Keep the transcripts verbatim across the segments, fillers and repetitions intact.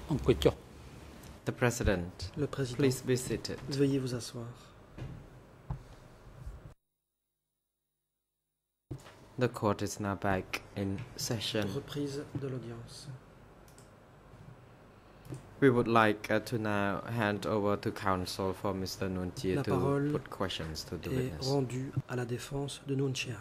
The President, Le Président, please be seated. veuillez vous asseoir. The court is now back in session. Reprise de l'audience. We would like uh, to now hand over to counsel for Mister Nunchia La to parole put questions to the est witness. rendue à la défense de Nunchia.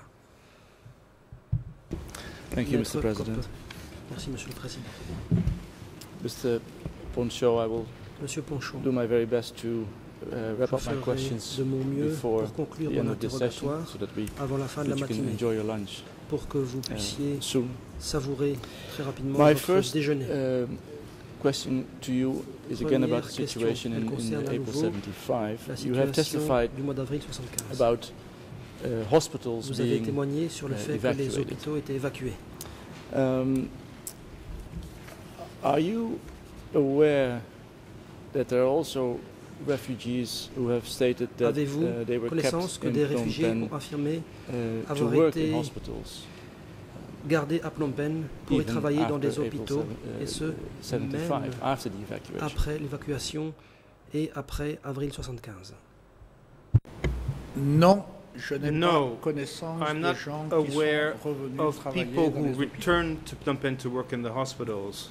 Thank you, Maître Mister President. Koppe. Merci, Monsieur le Président. Mister Poncho, I will Monsieur Ponchon, do my very best to uh, wrap je up my ferai questions de mon mieux before pour conclure the mon end of this session, interrogatoire so that we avant la fin de la that you can matinée, enjoy your lunch pour que vous uh, puissiez soon. savourer très rapidement My votre first déjeuner. um, question to you is again about the Première situation question, elle in, in concerne à April nouveau seventy-five. La You have situation testified du mois d'avril soixante-quinze. about uh, hospitals Vous avez being témoigné sur le uh, fait que les evacuated. hôpitaux étaient évacués. Um, are you aware that there are also refugees who have stated that Avez-vous uh, they were connaissance kept que in des Phnom réfugiés Penh ont affirmé uh, to avoir work été in hospitals gardés à Phnom Penh pour y even travailler dans after des April hôpitaux, seven- uh, et ce, seventy-five, même after the evacuation? après l'évacuation et après avril soixante-quinze? Non, je n'ai No, pas connaissance I'm de not gens qui aware sont revenus of travailler people dans who les hôpitaux. returned to Phnom Penh to work in the hospitals.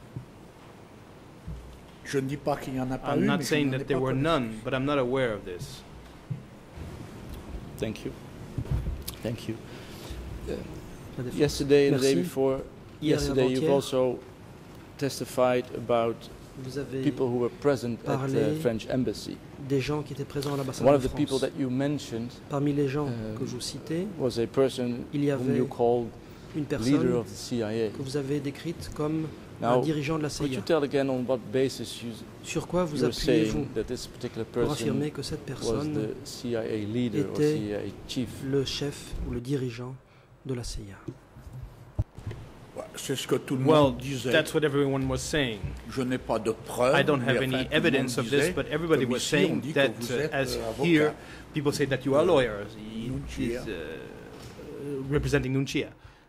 Je ne dis pas qu'il n'y en a pas eu, I'm mais not je saying n'en ai that there pas were connaissance. none, but I'm not aware of this. Thank you. Thank you. La défense. Yesterday and the day Merci. before, Hier et yesterday you've avant-hier, also testified about vous avez people who were present at parlé the French embassy. des gens qui étaient présents à l'ambassade One de of the people France. that you mentioned Parmi les gens euh, que vous citez, was a person il y whom avait you called une leader personne of the C I A. que vous avez décrite comme Now, un dirigeant de la could C I you A. tell again on what basis you, Sur quoi vous you were appuyez-vous saying that this particular pour person affirmer que cette was personne the C I A leader or était C I A chief? le chef ou le dirigeant de la C I A? Ouais, C'est ce que tout le Well, monde disait. that's what everyone was saying. Je n'ai pas de preuves. I don't have mais enfin, any tout le evidence monde of this, disait, but everybody comme was ici, on saying dit que that, vous uh, êtes, as euh, avocat. here, people say that you are lawyers, he- Nunchia. he's, uh, representing Nunchia.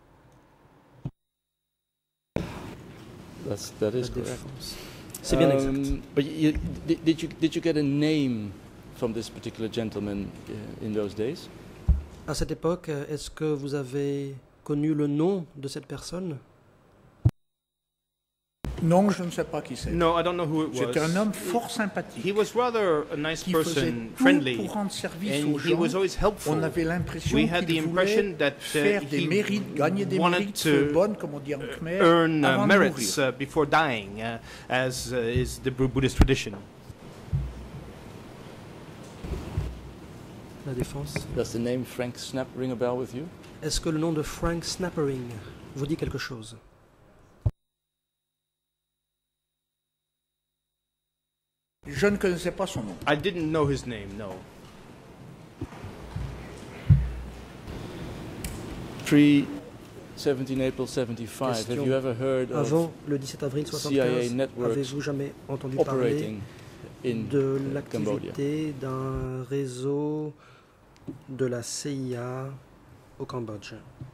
That's, that is La correct. défense. C'est bien exact. Um, But you, did, did you did you get a name from this particular gentleman uh, in those days? À cette époque, est-ce que vous avez connu le nom de cette personne? Non, je ne sais pas qui c'est. No, I don't know who it C'était un was. homme fort sympathique He was rather a nice qui faisait person, tout friendly, pour rendre service and aux he gens. was always helpful. On avait l'impression We had the qu'il impression voulait that faire uh, des he mérites, gagner des wanted mérites to bonnes, comme on dit en Khmer, earn uh, avant de merits mourir. uh, before dying, uh, as uh, is the Bu- Buddhist tradition. La défense. Does the name Frank Snap ring a bell with you? Est-ce que le nom de Frank Snappering vous dit quelque chose? Je ne connaissais pas son nom. I didn't know his name, no. Pre seventeen April seventy-five, have Question. you ever heard of Avant le dix-sept avril C I A soixante-quinze, networks avez-vous jamais entendu parler operating in de uh, Cambodia? l'activité d'un réseau de la C I A au Cambodge?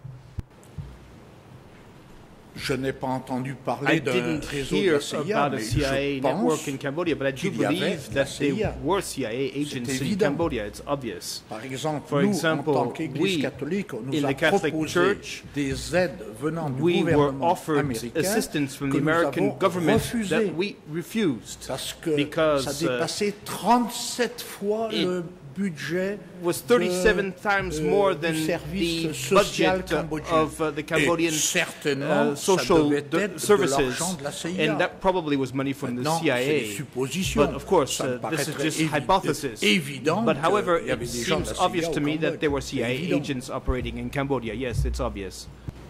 Je n'ai pas entendu I parler d'un didn't réseau de hear la C I A, about a mais C I A je network pense, in Cambodia, but I do qu'il y avait believe la that C I A. there were C I A agents C'est in évident. Cambodia. It's obvious. par exemple, For nous, example, en tant qu'Église we, catholique, on in nous a the Catholic proposé Church, des aides venant du We were gouvernement offered américain assistance from que the nous American avons government refusé. that we refused. Parce que because, ça uh, dépassait trente-sept fois it le budget was thirty-seven times euh, more du than service the social budget cambodgien. of uh, the Et Cambodian certainement, uh, ça social devait de- être de services, l'argent de la C I A. and that probably was money from the Maintenant, C I c'est des A. suppositions. But of course, Ça me uh, this is paraîtrait just évi- hypothesis. évident But however, qu'il y avait it des gens de seems la C I A obvious au to me that Cambodge. there were C I A C'est évident. agents operating in Cambodia. Yes, it's obvious.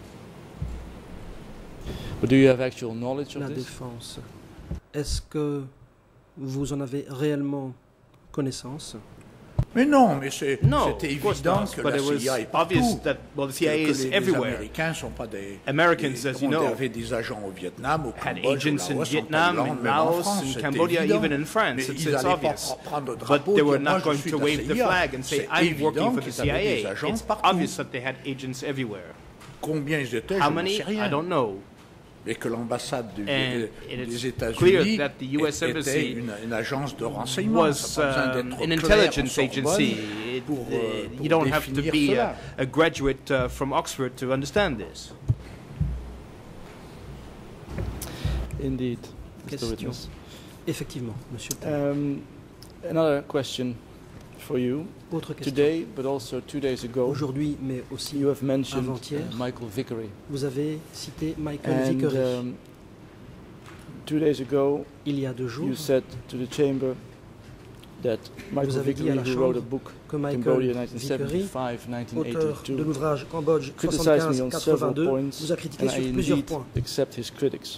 But do you have actual knowledge of La this? défense. Est-ce que vous en avez réellement connaissance? Mais non, mais c'est No, c'était of course évident not. que But la it C I A est was obvious partout. that well, the C I A que is les, les everywhere. Américains ne sont pas des... Americans, des- as you on know, avait des agents au Vietnam, au had Cambodge, au agents in Laos, en Vietnam, Thaïlande, in même en Laos, France, in c'était Cambodia, évident. even in France. Mais It's, ils it's n'allaient pas obvious. prendre le But drapeau, they dire, were moi, not je going suis to de la wave the C I A. flag and say, C'est I'm évident working for the qu'ils C I avaient des A. agents It's partout. obvious that they had agents everywhere. Combien ils étaient, How je n'en many? sais I rien. don't know. et que l'ambassade du- And des, it des is États-Unis clear that the U S était Embassy une, une agence de renseignement. was Ça n'a pas besoin um, d'être an clair intelligence au Sorbonne agency. It- pour, euh, uh, pour you don't have to définir be cela. a, a graduate uh, from Oxford to understand this. Indeed, Mister Question. Witness. Effectivement, monsieur. le témoin. Um, another question for you. Autre question. Today, but also two days ago, Aujourd'hui, mais aussi, you have mentioned avant-hier, uh, Michael Vickery. vous avez cité Michael And Vickery. um, two days ago, Il y a deux jours, you said to the chamber that Michael avez dit à Vickery, la who wrote a Chambre book, que Michael Cambodia Vickery, nineteen seventy-five auteur de nineteen eighty-two, l'ouvrage Cambodge criticized me on several soixante-quinze quatre-vingt-deux, points, vous a critiqué and sur I plusieurs indeed points. accept his critics.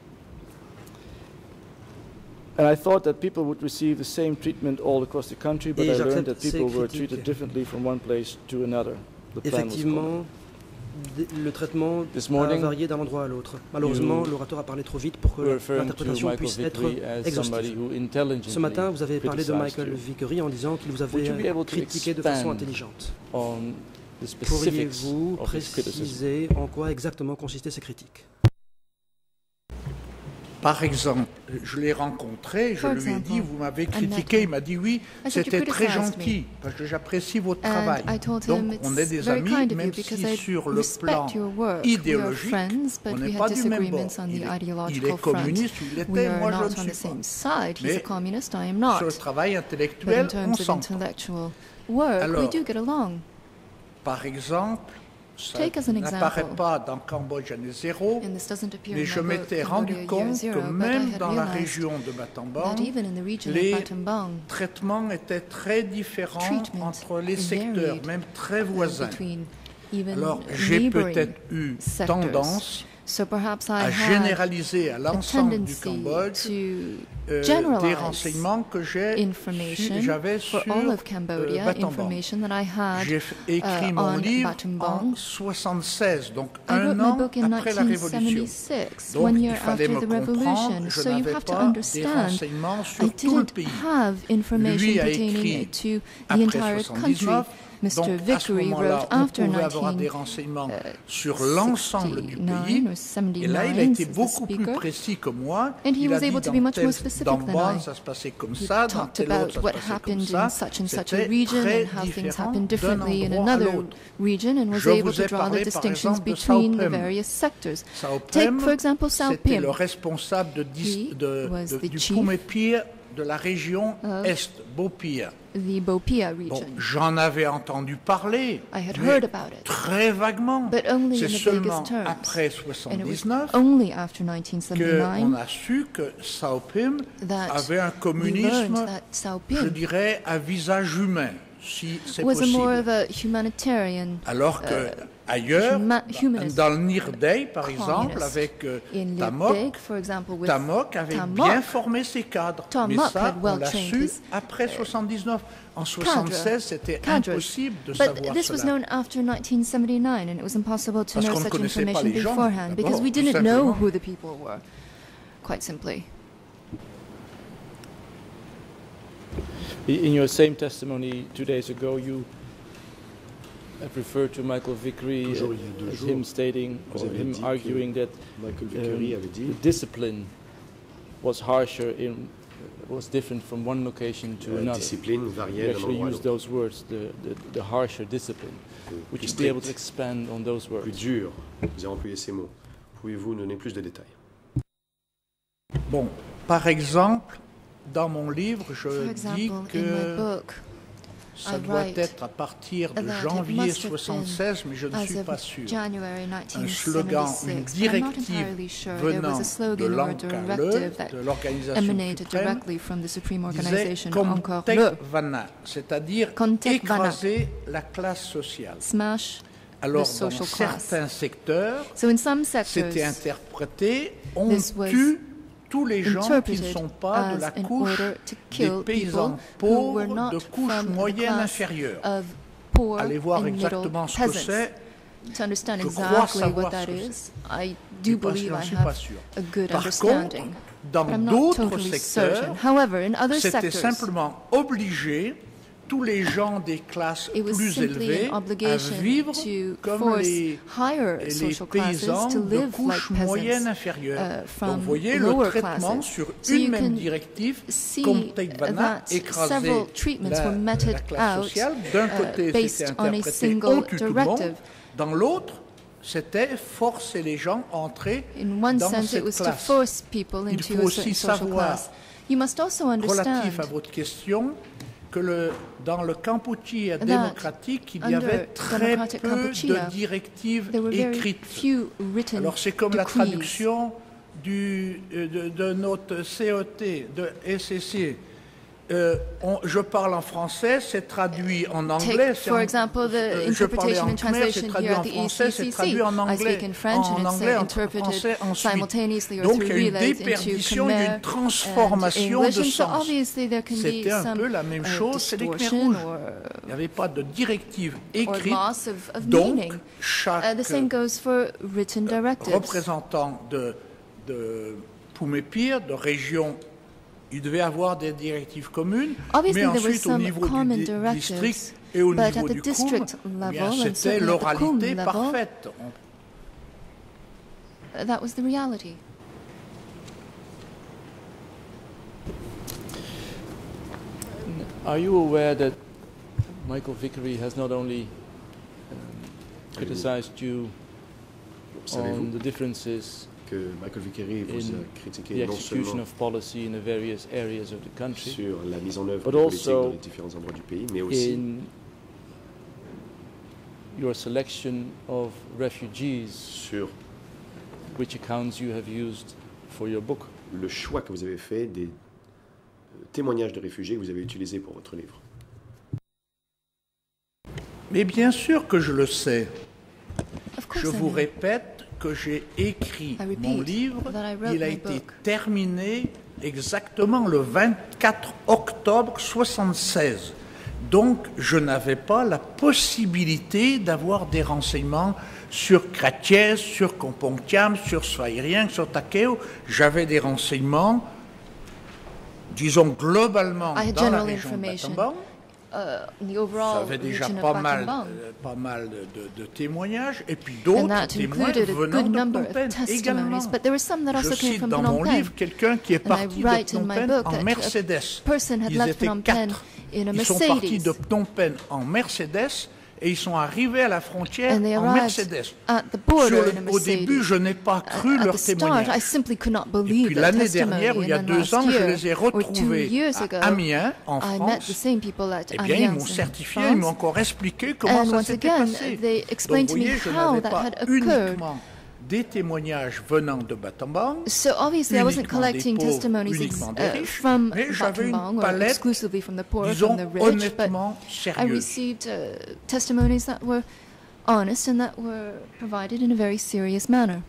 And I thought that people would receive the same treatment all across the country, but Et I learned j'accepte that people ces were critiques. treated differently from one place to another. The plan was Effectivement, d- le traitement This a morning, varié d'un endroit à l'autre. Malheureusement, you l'orateur a parlé trop vite pour que We're referring to l'interprétation Michael puisse être Vickery as somebody exhaustive. who intelligently Ce matin, vous avez parlé de criticized Michael you. Vickery en disant qu'il vous Would avait you be able to critiqué de façon expand intelligente. on the specifics Pourriez-vous of his criticism? préciser en quoi exactement consistaient ces critiques? Par exemple, je l'ai rencontré, je For lui ai example, dit, vous m'avez I met critiqué, him. il m'a dit oui, I said, "You c'était très criticized gentil, parce que j'apprécie votre And travail. I told Donc him on est it's des very amis, kind of you même because si I sur le plan respect your work. We are idéologique, friends, on but n'est we pas had du même bord. disagreements on the Il est, il ideological est front. communiste, ou il We était, are moi not je on ne the suis same pas. side. He's a Mais communist, I am Sur le not. travail But in intellectuel, on terms of s'entend. intellectual work, we Alors, do get along. Par exemple, ça Take as an n'apparaît example. pas dans Cambodge année zéro, And this doesn't appear mais in je my book, m'étais Cambodia rendu Year compte Zero, que but I même had dans la realized région de Battambang, that even in the region les of Battambang, traitements étaient très différents Treatment entre les secteurs, varied, même très uh, voisins. between even Alors j'ai neighboring peut-être eu sectors. tendance So perhaps I à had généraliser à a l'ensemble du tendency Cambodge to euh, des generalize renseignements que j'ai information su- j'avais for sur all of euh, Cambodia, Battambang. information that I had. J'ai f- écrit uh, mon on livre Battambang. en soixante-seize, donc I wrote un my an book in après la Révolution. nineteen seventy-six, Donc one il year fallait after me the comprendre, revolution. je So you n'avais have to pas des understand, renseignements I sur tout le didn't pays. have information Lui a pertaining écrit to the après entire country. soixante-dix-neuf, Mister donc à ce Vickery moment-là, wrote on after pouvait avoir des nineteen renseignements sur l'ensemble du pays. sixty-nine or Et là, il a seventy-nine, été says the beaucoup plus speaker. précis que moi. And he il was a dit able to dans be much tel- more specific dans than Bonn, I. ça se passait comme He ça, dans talked tel about autre, ça se what passait comme happened ça. in such and such a C'était region très and how things différent happened d'un differently in endroit à another l'autre. region, and was Je able vous to ai draw parlé, the par distinctions exemple, de between the Sao Pim. various sectors. Sao Take, Pim, for example, Sao c'était Pim. le responsable de, dis- He de, was de- the du chief Pumepir de la région of Est, Bopir. the Bopia Bon, region. j'en avais entendu parler, I had mais heard about it, très vaguement. but only C'est in the seulement vaguest terms. après And it was soixante-dix-neuf only after nineteen qu'on seventy-nine a su que Sao Pim that avait un we learned communisme, that Sao je Pim dirais, à visage humain, si c'est was a more of possible. a humanitarian Alors que ailleurs, huma- humanist dans le Nirdey, par communist. exemple, avec euh, in Tamok, Lirdeg, for example, with Tamok avait Tamok. bien formé ses cadres. Tamok Mais ça, had well on l'a trained su his, après soixante-dix-neuf. En soixante-seize, c'était cadres. impossible de But savoir this was cela. known after nineteen seventy-nine, and it was impossible to Parce know qu'on ne such connaissait pas information les gens, beforehand because d'abord, we tout didn't know simplement. who the people were, quite simply. I- In your same testimony two days ago, you have referred to Michael Vickery Toujours uh, il y a deux as jours, him stating, vous or avez him dit que arguing that Michael um, Vickery avait dit the discipline was harsher in was different from one location to la another. discipline You variait d'un actually endroit à used l'autre. those words, the, the, the harsher discipline. Would Plus you be able to strict, expand on those plus words? dur. Vous avez employé ces mots. Pouvez-vous donner plus de détails? Bon, par exemple, dans mon livre, je For dis example, in my que book, ça I doit write être à partir de that it janvier must have been soixante-seize, mais je ne as suis of pas sûr. January Un slogan, une nineteen seventy-six, but I'm not directive entirely sure. There venant was a de slogan or a l'Ankale, directive that de l'organisation emanated suprême, directly from the Supreme disait Organization, encore Komtek le, Vana, c'est-à-dire Komtek Vana. écraser la classe sociale. smash Alors, the dans social class. certains secteurs, So in some sectors, c'était interprété, on this was tue tous les gens qui ne interpreted sont pas de as la in couche order to des kill paysans people who were pauvres not de couche from the moyenne class inférieure. of poor Allez voir and middle exactement ce que peasants. c'est. To understand Je crois exactly savoir what that ce que is, I Je do pas- believe j'en I suis pas have sûr. a good Par contre, understanding. dans But I'm not d'autres totally secteurs, certain. However, in other c'était sectors, simplement obligé tous les gens des classes It was plus simply élevées an à obligation vivre to comme force les, higher les social classes paysans to de live couche like moyenne peasants. inférieure. uh, Donc from vous voyez le lower traitement classes. sur So une you même can directive, see comme Teikvana that écrasait several treatments la, were meted la classe out sociale. D'un uh, côté, based c'était on a interprété single on tue tout le monde. directive. Dans l'autre, c'était forcer les gens à entrer In one dans sense, it cette was to classe. force people Il into faut a aussi certain social savoir, class. You must also understand relatif à votre question, que le, dans le Kampuchea that démocratique, il y avait under très democratic peu Kampuchea, de directives there were very écrites. few written Alors c'est comme la decrees. traduction du, euh, de, de notre C E T, de S C C. Euh, on- je parle en français, c'est traduit en anglais. Take, c'est for en- example, the euh, je parlais interpretation en and khmer, c'est translation traduit here en at the français, c'est E C C C. traduit en I anglais, speak in French en and it's anglais, uh, en interpreted français ensuite. simultaneously or Donc through il y a une relays into déperdition, il y a une Khmer transformation and English. de And so sens. obviously there can be C'était un some peu la même uh, chose, c'est les Khmer distortion rouges. or, Il n'y avait pas de directive or écrite, loss of, of donc meaning. chaque Uh, the same goes for written directives. représentant de, de Poumépire, de région, il devait avoir des directives communes, Obviously, mais there were ensuite au some niveau common du di- directives, district et au but at niveau the du Koum, district eh bien, level and c'était certainly at the l'oralité Koum level, parfaite. On- Uh, that was the reality. Are you aware that Michael Vickery has not only um, criticized you Savez-vous on the differences que Michael Vickery vous in a the critiqué non execution seulement of policy in the various areas of the country, sur la mise en œuvre but des politiques also dans les différents endroits du pays, mais aussi in your selection of refugees, sur which accounts you have used for your book? le choix que vous avez fait des euh, témoignages de réfugiés que vous avez utilisés pour votre livre. Mais bien sûr que je le sais. Of course Je I vous know. répète que j'ai écrit I repeat mon livre. that I wrote Il a my été book. terminé exactement le vingt-quatre octobre soixante-seize. Donc, je n'avais pas la possibilité d'avoir des renseignements sur Kratiez, sur Kompongtiam, sur Svairien, sur Takeo. J'avais des renseignements, disons globalement, I had dans la general région de information. Battambang. Uh, in the overall J'avais déjà region of pas mal, Battambang. euh, pas mal de, de- de témoignages, et puis And d'autres that témoins included a venant good de number Phnom Penh of également. testimonies, but there were some that Je also came cite from dans Phnom mon Penh. livre quelqu'un qui est And I parti write de in Phnom my Penh book en that Mercedes. a person had Ils left étaient Phnom Penh quatre. in a Ils sont partis Mercedes. de Phnom Penh en Mercedes et ils sont arrivés à la frontière And they en arrived Mercedes. at the border Sur le- in a au début, Mercedes. je n'ai pas cru At leur the start, I témoignage. simply could not Et believe puis their l'année testimony. dernière, ou il y a And then deux last ans, je year, les ai or two retrouvés years à ago, Amiens, en I met the France. same people at Eh bien, ils Amiens m'ont in certifié, France. ils m'ont encore expliqué comment And ça once s'était again, passé. they Donc, explained vous to me voyez, je how n'avais that pas had occurred. uniquement des témoignages venant de Battambang, So obviously, I wasn't uniquement des collecting pauvres, testimonies ex- uniquement des uh, riches, from mais j'avais une Battambang or palette, exclusively from the poor, or disons, from the rich, but honnêtement I sérieuse. received uh, testimonies that were honest and that were provided in a very serious manner.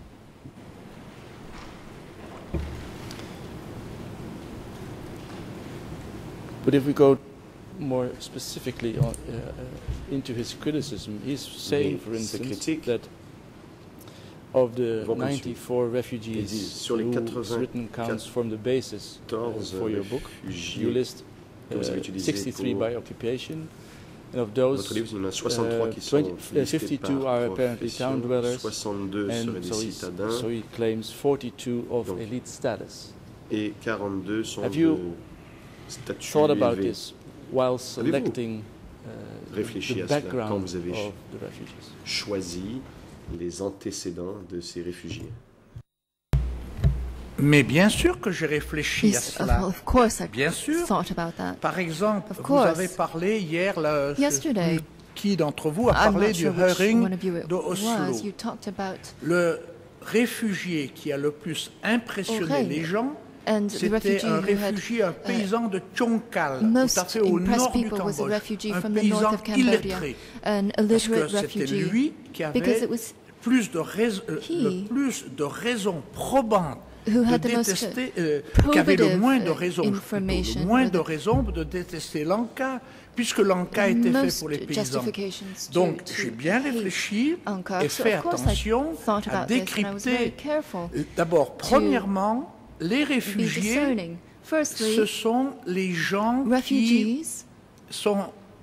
But if we go more specifically on, uh, uh, into his criticism, he's saying, for ses instance, critiques that of the vont comme suit. ninety-four Ils refugees disent, sur les whose written counts form the basis uh, quatorze for your book, you réfugiés list que vous avez uh, utilisés sixty-three pour by occupation, and of votre those, livre, il y en a soixante-trois uh, qui sont twenty, uh, listés fifty-two par are apparently town profession, dwellers, soixante-deux seraient and des so, he's- citadins so he claims forty-two of Donc, elite status. et quarante-deux sont Have de you statut Thought about élevé. this while selecting uh, réfléchi the à cela quand background vous avez of the refugees? Choisi les antécédents de ces réfugiés. Mais bien sûr que j'ai réfléchi à Yes, of, cela. of course, I Bien sûr. thought about that. Par exemple, Of vous course. avez parlé hier, là, je sais Yesterday, plus qui d'entre vous a I'm parlé not du sure which Höring one of you it de was. Oslo. You talked about Le réfugié qui a le plus impressionné Höring. les gens, and the c'était refugee un who had réfugié, un paysan de Tchonkal, tout most à fait au impressed nord du people was a Cambodge. refugee Un from the north paysan of Cambodia, illettré. an Parce que illiterate c'était refugee, lui qui because avait it was plus de rais- euh, he le plus de raisons probantes who de had the most détester, euh, qui avait le probative moins de uh, raisons, plutôt, information, le moins or de the raisons de détester l'Anka, puisque l'Anka était fait most pour les paysans. justifications to- Donc to j'ai bien hate réfléchi Anka. et So fait of course I attention thought à about this and I was very décrypter. careful D'abord, premièrement, les to be réfugiés, discerning. Firstly, ce sont les gens qui refugees sont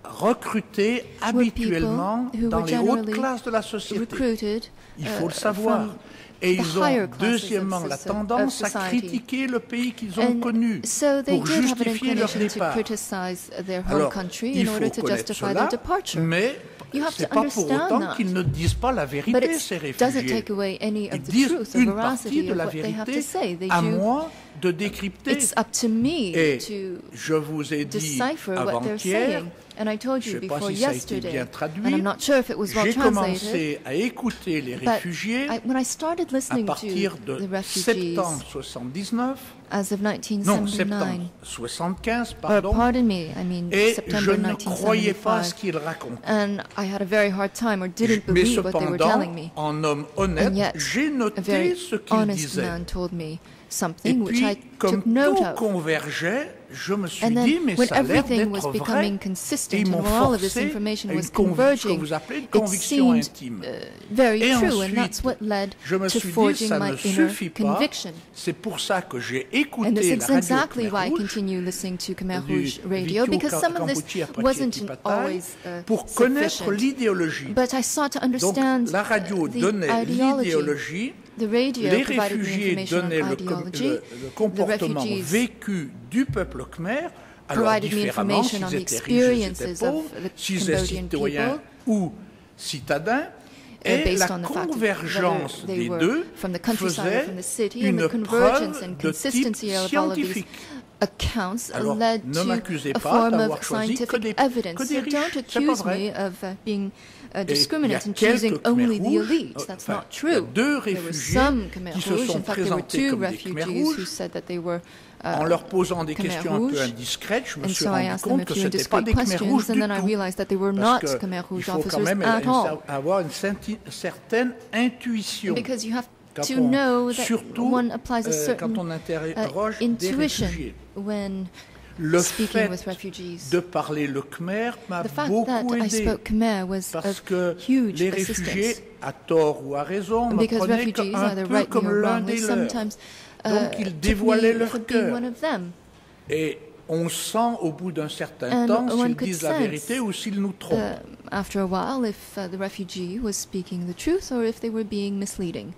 recrutés habituellement who dans were les hautes generally classes de la société. recruited Il faut uh, le savoir. from Et the ils ont, higher classes deuxièmement, of la soci- of tendance à society. critiquer le pays qu'ils ont And connu so they pour did have an justifier leur inclination to départ. criticize their home Alors, country il in faut order to connaître justify cela, their departure. mais You have ce n'est to pas pour understand autant that. qu'ils ne disent pas la But vérité, it ces doesn't réfugiés. take away any Ils of the disent truth or une partie veracity de of la what they have to vérité, say. They à do. moi de décrypter. It's up to me Et to je vous ai dit decipher what they're avant-hier, saying. And I told je you ne sais pas before si ça a été yesterday, bien and traduit, I'm not sure if it was well j'ai translated, commencé à écouter les but réfugiés I, when I started à listening partir to de the refugees septembre soixante-dix-neuf, as of non, nineteen seventy-nine, septembre soixante-quinze, or pardon, pardon me, I mean et je September ne croyais pas ce nineteen seventy-five, qu'ils racontaient. and I had a very hard time or didn't Mais believe what they were cependant, telling me. en homme honnête, And yet, j'ai a noté very ce qu'ils honest disaient. man told me Et something which I puis, comme took note tout of. convergeait, je me suis And then, dit, mais when ça a l'air everything was d'être vrai. becoming Et consistent ils and m'ont when all of this forcé information à was une conviction, ce que converging, vous appelez une it conviction seemed intime. uh, very Et true, and ensuite, that's what led je me to suis dit, forging ça my ne inner suffit pas. conviction. C'est pour ça que j'ai And écouté this la is radio exactly Khmer why I Rouge continue listening to Khmer du Rouge radio, Vittu because some of this Kampuchea Pracheti wasn't Pattai, always uh, pour connaître sufficient. l'idéologie. But I sought to Donc understand la radio uh, the donnait ideology. l'idéologie, The radio les provided me réfugiés information donnaient on le, com- ideology. le- le comportement refugees vécu du peuple khmer, alors provided me différemment information s'ils on the étaient riches, s'ils experiences étaient of pauvres, the s'ils étaient Cambodian citoyens people, ou citadins, uh, et based la on the fact of convergence whether they des were deux from the countryside or faisait from the city, and the une convergence preuve and de type consistency of all of these scientifique. accounts Alors, led ne to m'accusez a pas form d'avoir of choisi que scientific des- evidence. que des So riches. don't C'est pas accuse vrai. me of uh, being uh, Et discriminate il y and a quelques choosing Khmer only the rouges, elite. euh, That's enfin, not il y a true. deux There were réfugiés some Khmer qui se Rouge. sont In fact, there were présentés two comme des Khmer refugees who Rouges. said that they were En uh, leur posant des Khmer questions un peu Rouge. indiscètes, je me And suis so I rendu asked them compte a que few ce n'était pas indiscreet des Khmer Rouges questions, du and then I tout. realized that they were Parce not que Khmer il Rouge faut quand officers même at all. avoir une centi- certaine intuition. Because you have Quand to on- know that surtout one applies a euh, certain quand on uh, interroge des intuition réfugiés. when Le speaking fait with refugees. de parler le khmer m'a The fact beaucoup that I aidé. spoke Khmer was Parce of que huge les réfugiés, assistance. à tort ou à raison, me Because prenaient refugees, un either peu rightly comme or l'un wrongly, des leurs. sometimes uh, Donc ils took me dévoilaient leur for being cœur. one of them. Et on sent au bout d'un certain And temps one s'ils could disent la sense, vérité ou s'ils nous trompent. Uh, after a while, if uh, the refugee was speaking the truth or if they were being misleading.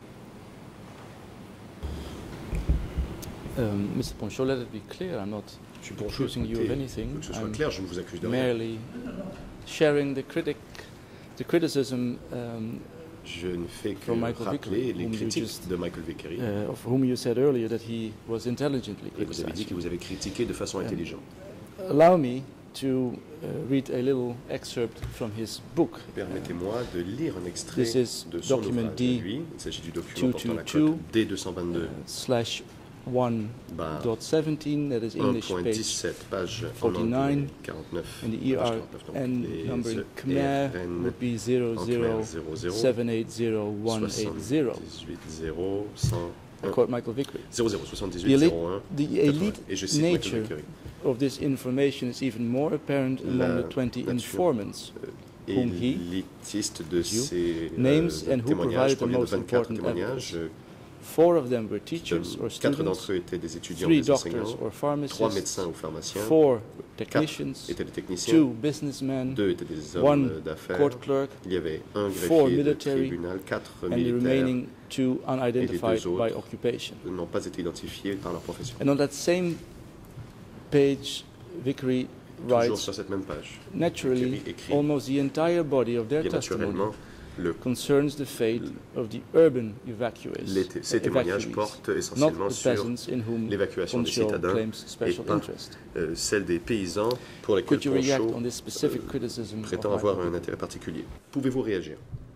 Um, Mister Poncho, let it be clear, I'm not Je suis pour accusing you of anything. que ce soit I'm clair, je ne vous accuse de rien. merely sharing the critic, the criticism um, Je ne fais que From Michael rappeler Vickery, les whom you critiques just- de Michael Vickery. uh, of whom you said earlier that he was intelligently Et vous avez dit criticized. que vous avez critiqué de façon intelligente. Allow me to uh, read a little excerpt from his book. Permettez-moi de lire un extrait This is de son document ouvrage. D Lui, il s'agit du document portant la two cote D deux cent vingt-deux, slash one barre dot seventeen, that is English page, un point dix-sept, page en forty-nine, anglais, quarante-neuf, and the page E R quarante-neuf, donc N les number in E Khmer R N would be zero en zero Khmer zéro zéro seven eight zero one eight zero. soixante-dix-huit zéro cent I un quote Michael Vickery. zéro zéro The soixante-dix-huit elite, zéro un the quatre-vingts. elite Et je cite Michael nature Vickery. of this information is even more apparent La among the twenty nature, informants Et whom he, l'élitiste de you, ces names euh, and who témoignages provided the provient de most vingt-quatre important témoignages. evidence. Four of them were teachers or Quatre students, d'entre eux étaient des étudiants, three des doctors enseignants, or trois pharmacists, médecins ou pharmaciens, four quatre technicians, étaient des techniciens, two businessmen, deux étaient des one hommes d'affaires, court clerk, il y avait un four greffier de military, tribunal, quatre and the militaires remaining two unidentified autres by occupation. n'ont pas été identifiés par leur profession. And on that same page, Vickery Toujours writes, sur cette même page, naturally, Vickery écrit, almost the entire body of their bien testimony naturellement, le, concerns the fate of the urban evacuees, les té- ces témoignages evacuees, portent not essentiellement the sur peasants in whom l'évacuation des Poncho citadins claims special et pas interest. euh, celle des paysans pour lesquels Could you react Poncho on this specific euh, criticism of prétend Michael avoir un Vickery? intérêt particulier. Pouvez-vous réagir?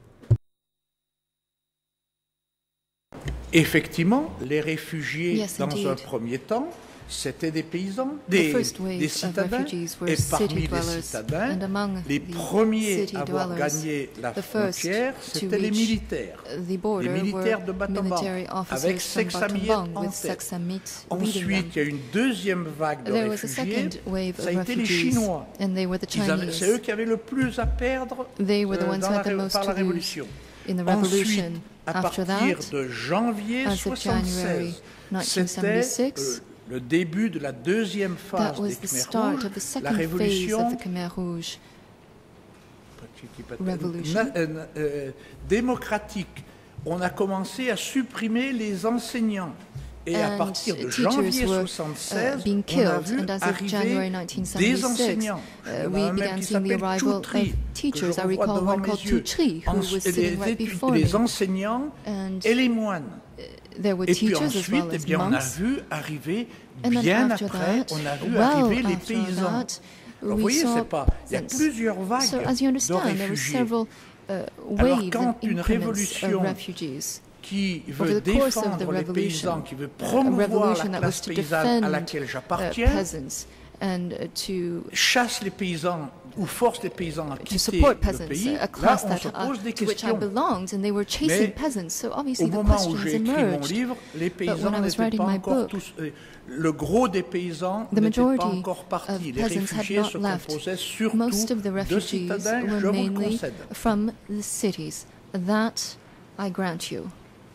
Effectivement, les réfugiés, Yes, dans indeed. un premier temps, c'était des paysans, The des, first wave des of citadins. refugees were Et parmi city les dwellers, citadins, and among les the premiers city à avoir dwellers, gagné la the first frontière, to c'était les reach militaires. the Les border militaires were de Battambang, military avec officers from Seksamyet Battambang en with tête. Seksamit leading Ensuite, il y them. a une deuxième vague de There was a réfugiés, second wave ça a of été les refugees, Chinois. and they were the Ils avaient- C'est eux Chinese. qui avaient le plus à perdre They were the euh, ones dans who la had the ré- most par to la lose Révolution. in the Ensuite, revolution. à After partir that, de janvier as of January soixante-seize, c'était nineteen seventy-six, euh, le début de la deuxième phase That was des the Khmers start rouges, of the la second phase révolution of the Khmer Rouge. Revolution. na- euh, euh, démocratique. On a commencé à supprimer les enseignants. Et à And partir de teachers janvier were, soixante-seize, uh, being on a killed, vu and as of January arriver nineteen des seventy-six, enseignants. uh, Il y en a we un même began qui seeing the s'appelle arrival Choutri, of teachers. que je I revois recall devant one mes called yeux. Tuchri, who En- was et sitting des, right étu- before des me. enseignants And et les moines. there were Et puis teachers as ensuite, well eh as bien, on a monks. vu arriver, And then bien after après, that, on a vu well arriver les after paysans. that, Alors, vous we voyez, saw c'est pas, il y a peasants. plusieurs vagues So as you de understand, there were réfugiés several uh, Alors, waves quand and une increments révolution of refugees. qui Over veut the course of the défendre les revolution, paysans, qui veut a promouvoir la revolution that was classe to paysanne à defend laquelle uh, j'appartiens, peasants and uh, to chasse les paysans ou force les paysans à to quitter support le peasants, pays, a là class on that, se uh, pose des to which I questions. belonged, and they were chasing Mais peasants. So Au obviously the moment où questions j'ai écrit mon emerged. livre, les when paysans I was n'étaient writing pas my encore book, tous... euh, le gros des paysans the n'était pas majority encore parti. of Les peasants had réfugiés not se left. composaient surtout Most of the de refugees citadins, were je vous le mainly concède. from the cities. That I grant you.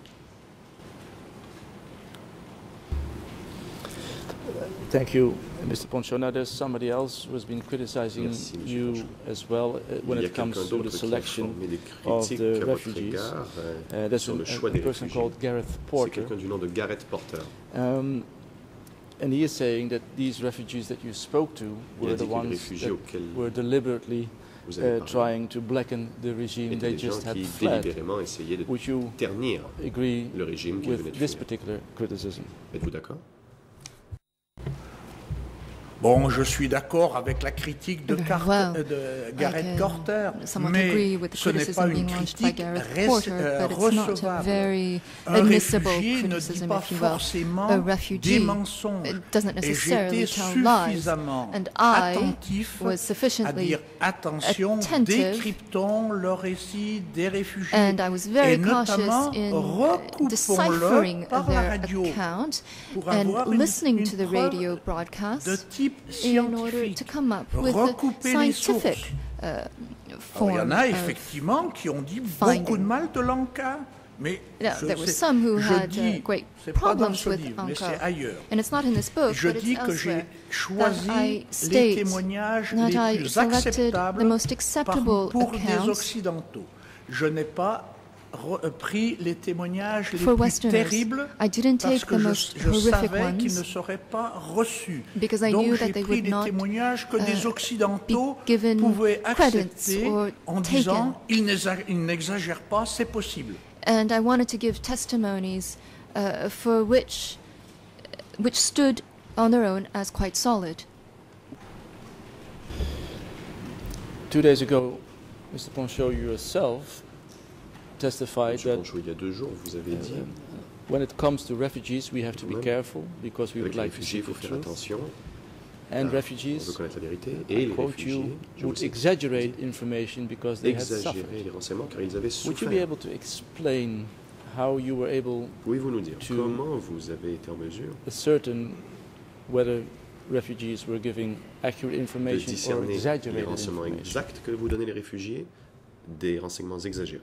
Thank you, Mister Poncho. Now, there's somebody else who has been criticizing Merci, Monsieur you Poncho. as well uh, when Il y a it comes quelqu'un to the d'autre qui a selection formé des of critiques the à votre refugees. égard euh, Uh, there's sur a, le a choix des person réfugiés. called Gareth C'est Porter, quelqu'un du nom de Gareth Porter. um, and he is saying that these refugees that you spoke to Il were a the dit que les ones réfugiés that auxquels were deliberately vous avez uh, parlé trying to blacken the regime étaient they des gens just had qui fled. délibérément essayaient de Would you ternir agree le régime qui venait with de this finir. particular criticism? Êtes-vous d'accord? Bon, je suis d'accord avec la critique de, Very Car- well. de I Gareth can Porter, somewhat mais agree with the ce n'est pas criticism une being launched by critique Gareth res- Porter, euh, but it's not a recevable. very Un admissible réfugié ne dit criticism, pas if you will. forcément A des refugee mensonges. it doesn't Et necessarily j'étais tell lies. suffisamment And I attentif was à sufficiently dire attention, attentive, décryptons le récit des réfugiés. and I was very Et cautious notamment, in uh, recoupons-le deciphering par their la radio account pour and avoir une, listening une to the preuve radio de broadcast type in order scientifique. to come up with Recouper a les scientific sources. uh, Alors, form il y en a of effectivement qui ont dit finding. beaucoup de mal de Lanka, mais Now, je, there were sais- some who je had dis, uh, great c'est pas dans problems ce with livre, mais Anka. c'est ailleurs. And it's not in this book, Je but it's dis que j'ai elsewhere, choisi that I les state témoignages that les I plus selected acceptables the most par- acceptable pour des accounts Occidentaux. Je n'ai pas re- euh, pris les témoignages les for plus Westerners. terribles I didn't parce take que the je, most je horrific savais qu'ils ne ones seraient pas reçus. because I Donc knew j'ai that they pris would les not témoignages que des uh, Occidentaux be given pouvaient credits accepter or en taken. disant ils n'exa- ils n'exagèrent pas, c'est possible. and I wanted to give testimonies uh, for which which stood on their own as quite solid. Two days ago, Mister Poncho, you yourself testified Monsieur that Poncho, il y a deux jours, vous avez dit, when it comes to refugees, we have to be Même careful because we avec would les like to réfugiés, il see faut the faire truth. attention. And car on refugees, veut connaître la vérité. Et I les quote you, réfugiés, je would vous ai exaggerate information because they had suffered. exagéré les renseignements car ils avaient Would you be souffert. able to explain how you were able Pouvez-vous nous dire to- comment vous avez été en mesure to ascertain whether refugees were giving accurate de information or discerner les exaggerated renseignements information? exacts que vous donnez les réfugiés des renseignements exagérés?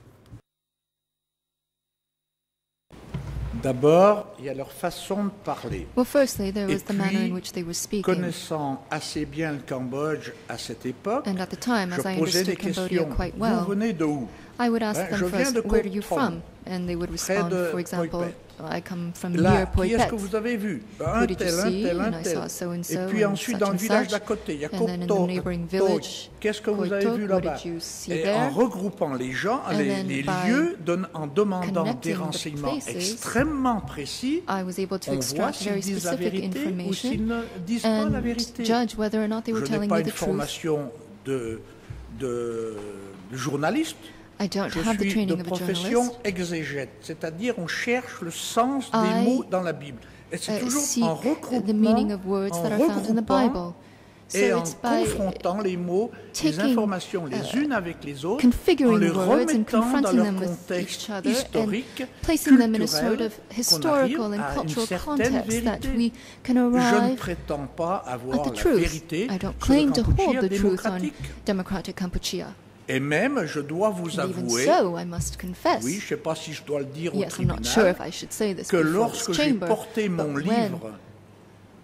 D'abord, il y a leur façon de parler. Well, firstly, there Et was the manner in puis, which they were speaking. Connaissant assez bien le Cambodge à cette époque, And at the time, je as I posais des understood Cambodia questions. quite Vous well, venez de où? I would ask Hein, them je viens first, de where are you Koh Trom, from? And they would respond, de for example, Poipet. I come from Là, near qui est-ce Poipet. que vous avez vu? Ben, Who Un did you tel, un see? tel, un And I tel. saw so-and-so Et puis and ensuite, such dans le and village such. d'à côté, il y a And then in the Koptok, neighboring Toy. village, Qu'est-ce que vous avez Koitok, vu what là-bas? did you see Et there? en regroupant les gens, And les, then les by lieux, don- en demandant des connecting the renseignements places, extrêmement précis, I was able to on voit extract s'ils very disent la specific vérité ou information s'ils ne disent pas la and vérité. judge whether or not they were Je n'ai telling pas me une the truth. formation de, de, de journaliste. I don't Je have the suis de training of a profession journalist. exégète, c'est-à-dire on cherche le sens I, des mots dans la Bible. Et c'est Uh, toujours seek en the meaning regroupant, of words en that are found in the regroupant Bible. So et en it's by confrontant les mots, les taking, informations les uh, unes avec les autres, en configuring les words and remettant dans confronting leur them with contexte each other and historique, placing them in a culturel, sort of qu'on historical arrive and à une cultural certaine context that vérité. we can Je ne arrive prétends pas avoir at the la truth. vérité I don't sur claim le to Kampuchea hold the truth on démocratique. democratic Kampuchea. Et même, je dois vous And even avouer, so, I must confess, oui, je ne sais pas si je dois le dire au yes, I'm not sure tribunal, if I should say this que before this lorsque j'ai chamber, porté mon but when livre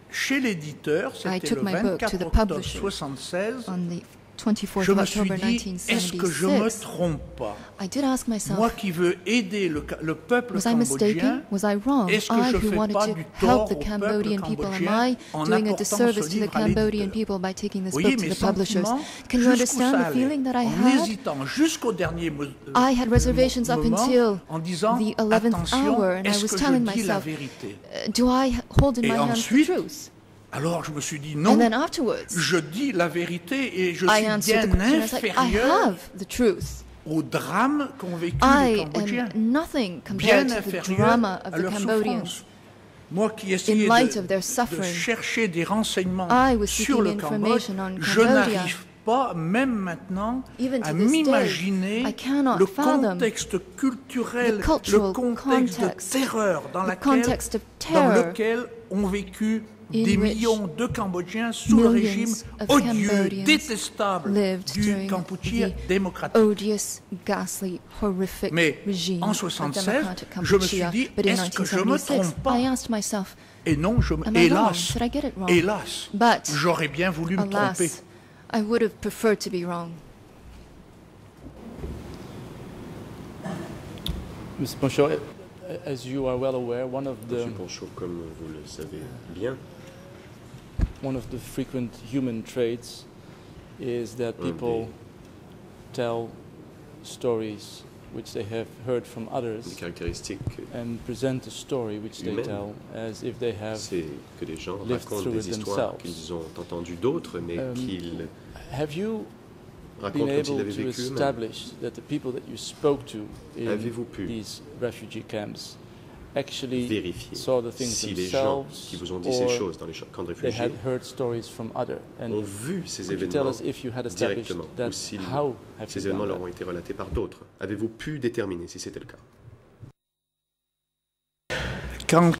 chez l'éditeur, I c'était took le my book to vingt-quatre the octobre publisher soixante-seize, on the twenty-fourth je of me suis October dit, nineteen est-ce que je me seventy-six, trompe pas? I did ask myself, Moi qui veux aider le, le peuple was I mistaken? cambodgien, Was I wrong? est-ce que I je who fais wanted pas to du help tort the au peuple Cambodian people, am cambodgien I en doing a apportant disservice ce to the livre à Cambodian l'éditeur? people by taking this Voyez book to mes the publishers? sentiments, Can you jusqu'où understand ça the allait, feeling that I en had? hésitant jusqu'au dernier mo- I had reservations up moment, until en disant, the eleventh attention, hour, and I est-ce was que je telling dis la myself, vérité? uh, do I hold in Et my hands the ensuite, truth? Alors je me suis dit And non, then afterwards, je dis la vérité et je I suis answered the bien question. I was like, I inférieur have the truth. au drame qu'ont vécu les I Cambodgiens, am nothing bien compared to the inférieur drama of à the leur Cambodians. souffrance. Moi qui essayais In light de, of their de suffering, chercher des renseignements I was sur seeking le Cambodge, information on je Cambodia. n'arrive pas, même maintenant, Even à to this day, m'imaginer I cannot le fathom contexte culturel, the cultural le contexte context, de terreur dans, the laquelle, context of dans terror lequel ont vécu in des which millions de Cambodgiens sous le millions régime of odieux, Cambodians détestable lived du during Kampuchea the démocratique. odious, ghastly, horrific Mais regime en of soixante-seize, democratic je me suis Kampuchea. dit, But in est-ce que je me nineteen seventy-six, trompe pas? I asked myself, Et non, je, am I wrong? hélas, Did I get it wrong? hélas, But, j'aurais bien voulu me tromper. alas, I would have preferred to be wrong. Mister Panchot, as you are well aware, one of the Monsieur Panchot, comme vous le savez bien, one of the frequent human traits is that Un people des- tell stories which they have heard from une others caractéristique, and present a story which they humaine, tell as if they have. c'est que les gens lived racontent through des it histoires themselves. qu'ils ont entendues d'autres, mais Um, qu'ils Have you racontent been comme s'ils able l'avaient to vécu eux-mêmes. establish that the people that you spoke to in Avez-vous pu these refugee camps actually Vérifier saw the things si les gens themselves, qui vous ont dit ces or choses dans les camps de they had réfugiés heard stories from others? And ont vu ces could you tell événements us if you had established directement, that? ou si How have ces you événements done leur that? ont été relatés par d'autres. Avez-vous pu déterminer si c'était le cas? Quand,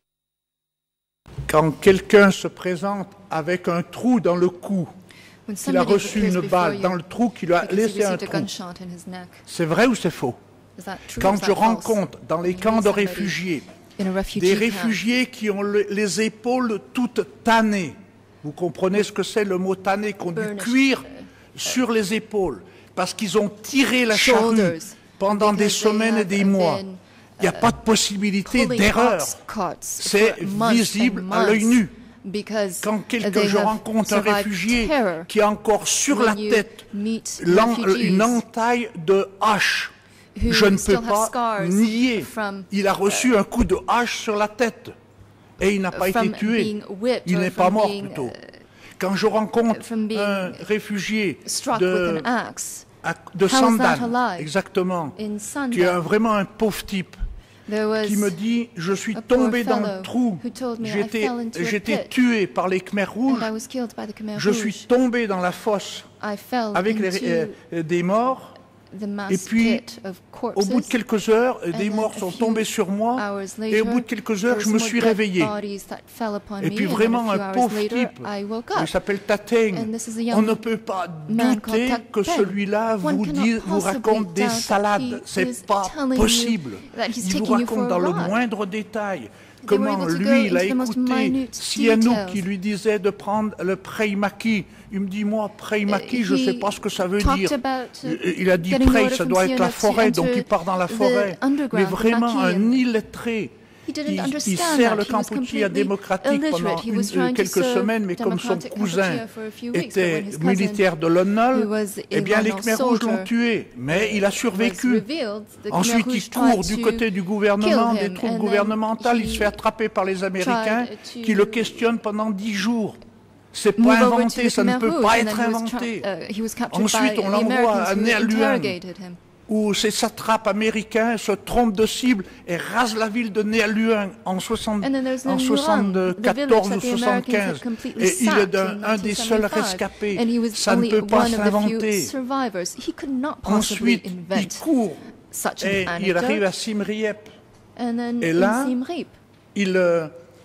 quand quelqu'un se présente avec un trou dans le cou, When qu'il a somebody reçu appears une before balle you dans le trou, qui lui a because he laissé un received a trou, gunshot in his neck, c'est vrai ou c'est faux? is that true or Quand is je that false? rencontre dans les When you camps meet de somebody réfugiés in a refugee des camp, réfugiés qui ont le- les épaules toutes tannées, vous comprenez ce que c'est le mot tanné, qu'on du Burnished, cuir uh, sur les épaules, parce qu'ils ont tiré la charrue shoulders, pendant des because they semaines et have des mois. been, Il n'y a pas de possibilité pulling d'erreur. ox carts C'est for months visible and à l'œil months nu. because Quand quelqu'un, they je have rencontre un survived réfugié terror. qui a encore sur la When you tête meet l'en- refugees une entaille de hache, who je ne still peux have pas scars nier. from, Il a reçu un coup de hache sur la tête et il n'a pas été from tué. being whipped Il or n'est pas from mort being, plutôt. uh, Quand je rencontre from being un réfugié struck de, with an axe à- de How is that Sandan, alive? exactement, in Sandan. qui est un- vraiment un pauvre type, There was qui me dit je suis a poor tombé dans fellow le trou, who told me I j'étais fell into a j'étais pit tué par les Khmers rouges, and I was killed by the Khmer je suis Rouge. tombé dans la fosse I fell avec les, into euh, des morts, the mass et puis, pit of au corpses. bout de quelques heures, des then morts a sont few tombés sur moi, hours et later, au bout de quelques there heures, were je me some suis more dead réveillé. bodies that fell upon Et me, puis and then vraiment a few un hours pauvre later, type, I woke il up. s'appelle Tateng. And this is a On young ne peut pas man called douter que Tateng. celui-là One vous, cannot dit, vous possibly raconte des doubt that salades. he C'est is pas telling you possible. that he's Il vous taking you for raconte a dans le ride. moindre détail They were comment able to go lui, il a into the most écouté minute Sihanouk details. qui lui disait de prendre le Preimaki. Il me dit, moi, Preimaki, je ne He sais pas ce que ça veut talked dire. about, uh, Il a dit getting Prey, order ça from doit être la Sihanouk to forêt, donc enter il part dans la the forêt. underground, Mais the vraiment Maki, un and illettré. he didn't Il, il understand sert that. le He was Kampuchea completely démocratique pendant illiterate. He une- was trying to quelques serve semaines, mais comme son democratic cousin Kampuchea for a few weeks, but était when his cousin militaire de l'O N L, who was eh bien a les Lon Khmers rouges l'ont soldier tué, mais il a was survécu. revealed, the Khmer Ensuite, il Rouge court tried du to côté du gouvernement, kill des him, troupes and then gouvernementales, il se he fait attraper par les Américains tried to qui le questionnent pendant dix jours. C'est move pas over to inventé, the ça ne Khmer peut Rouge, pas and être then he was inventé. tra- uh, he was captured Ensuite, by on the l'envoie à Americans who Néaluang, interrogated him. où ces satrapes américains se trompent de cible et rasent la ville de Néaluang en, soixante, And then there's en Nanyuan, the soixante-quatorze ou village that the Americans soixante-quinze. had completely Et il est sacked d'un- in un des seuls nineteen seventy-five. rescapés. And he was Ça ne only peut pas one of the few s'inventer. survivors. He could not possibly Ensuite, il invent court such et an il arrive à anecdote. Siem Reap. And then Et in là, Siem Reap Il, euh,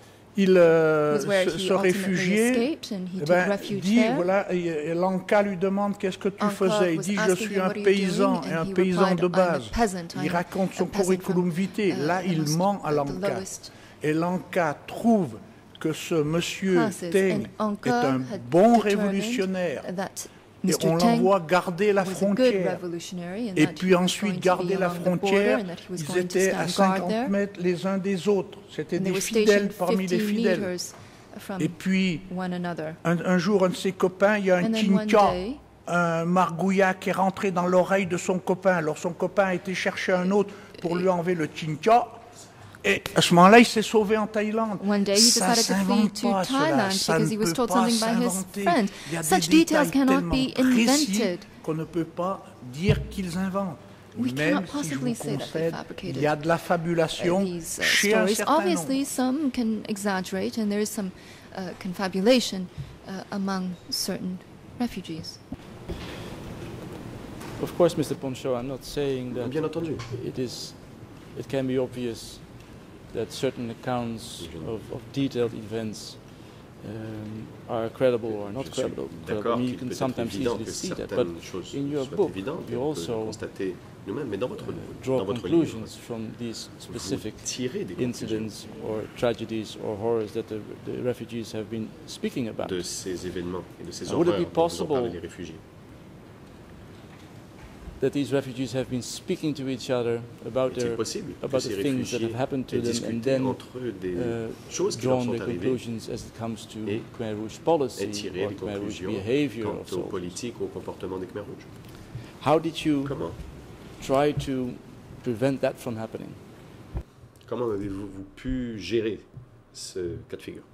il euh, was where ce, he ce ultimately réfugié escaped, and he eh took ben, refuge dit, there. voilà, et, et Lanka lui demande qu'est-ce que tu Anka faisais. Il was dit, je asking suis him, un "What are you paysan doing?" et un And he paysan replied, de "I'm a base. peasant. Il I'm raconte a son peasant curriculum from, vitae. uh, Là, the il most- ment à the Lanka. lowest. Et Lanka trouve que ce monsieur classes, Teng and est un Anka had bon determined révolutionnaire. that Et Mister on Teng l'envoie garder la was a good frontière. revolutionary and Et that puis he was ensuite, going to be garder la along the border frontière, and that he was ils going to étaient à stand guard cinquante there. mètres les uns des autres. C'était And they des were fidèles stationed parmi les fifty fidèles. meters from Et puis, one another. un, un jour, un de ses copains, il y a un And then one Tinka, day, un margouillat qui est rentré dans l'oreille de son copain. Alors son copain a été chercher un autre pour lui enlever le Tinka. Et à ce moment-là, il s'est sauvé en Thaïlande. one day he Ça decided to flee s'invente to pas, cela. Thailand Ça because ne he was peut told pas something by his s'inventer. friend. Il y a des Such details détails cannot tellement be précis invented. qu'on ne peut pas dire qu'ils inventent. We Même cannot si je possibly vous say that they concède, fabricated il y a de la fabulation uh, these uh, chez un stories. certain Obviously, nombre. some can exaggerate, and there is some uh, confabulation uh, among certain refugees. Of course, Mister Poncho, I'm not saying that Bien entendu. it is, it can be obvious that certain accounts of, of detailed events um, are credible or not Je suis credible. d'accord I mean, qu'il you can peut être sometimes évident easily que see that, but certaines choses in your soient book, évidentes, you et on peut le also constater nous-mêmes, mais dans votre, draw dans votre livre, conclusions from these specific vous tirez des conclusions incidents or tragedies or horrors that the, the refugees have been speaking about. de ces événements et de ces Would it horreurs be dont vous en possible parlez, les réfugiés. That these refugees have been speaking to each other about Est-il their possible que about ces the things that réfugiés have happened to aient them and discuté then entre eux des uh, choses qui leur drawn sont their arrivées conclusions as it comes to et Khmer Rouge policy et tirer or des Khmer Rouge conclusions behavior quant of aux soldiers? politiques, au comportement des Khmer Rouges. How did you Comment try to prevent that from happening? Comment avez-vous vous pu gérer ce cas de figure?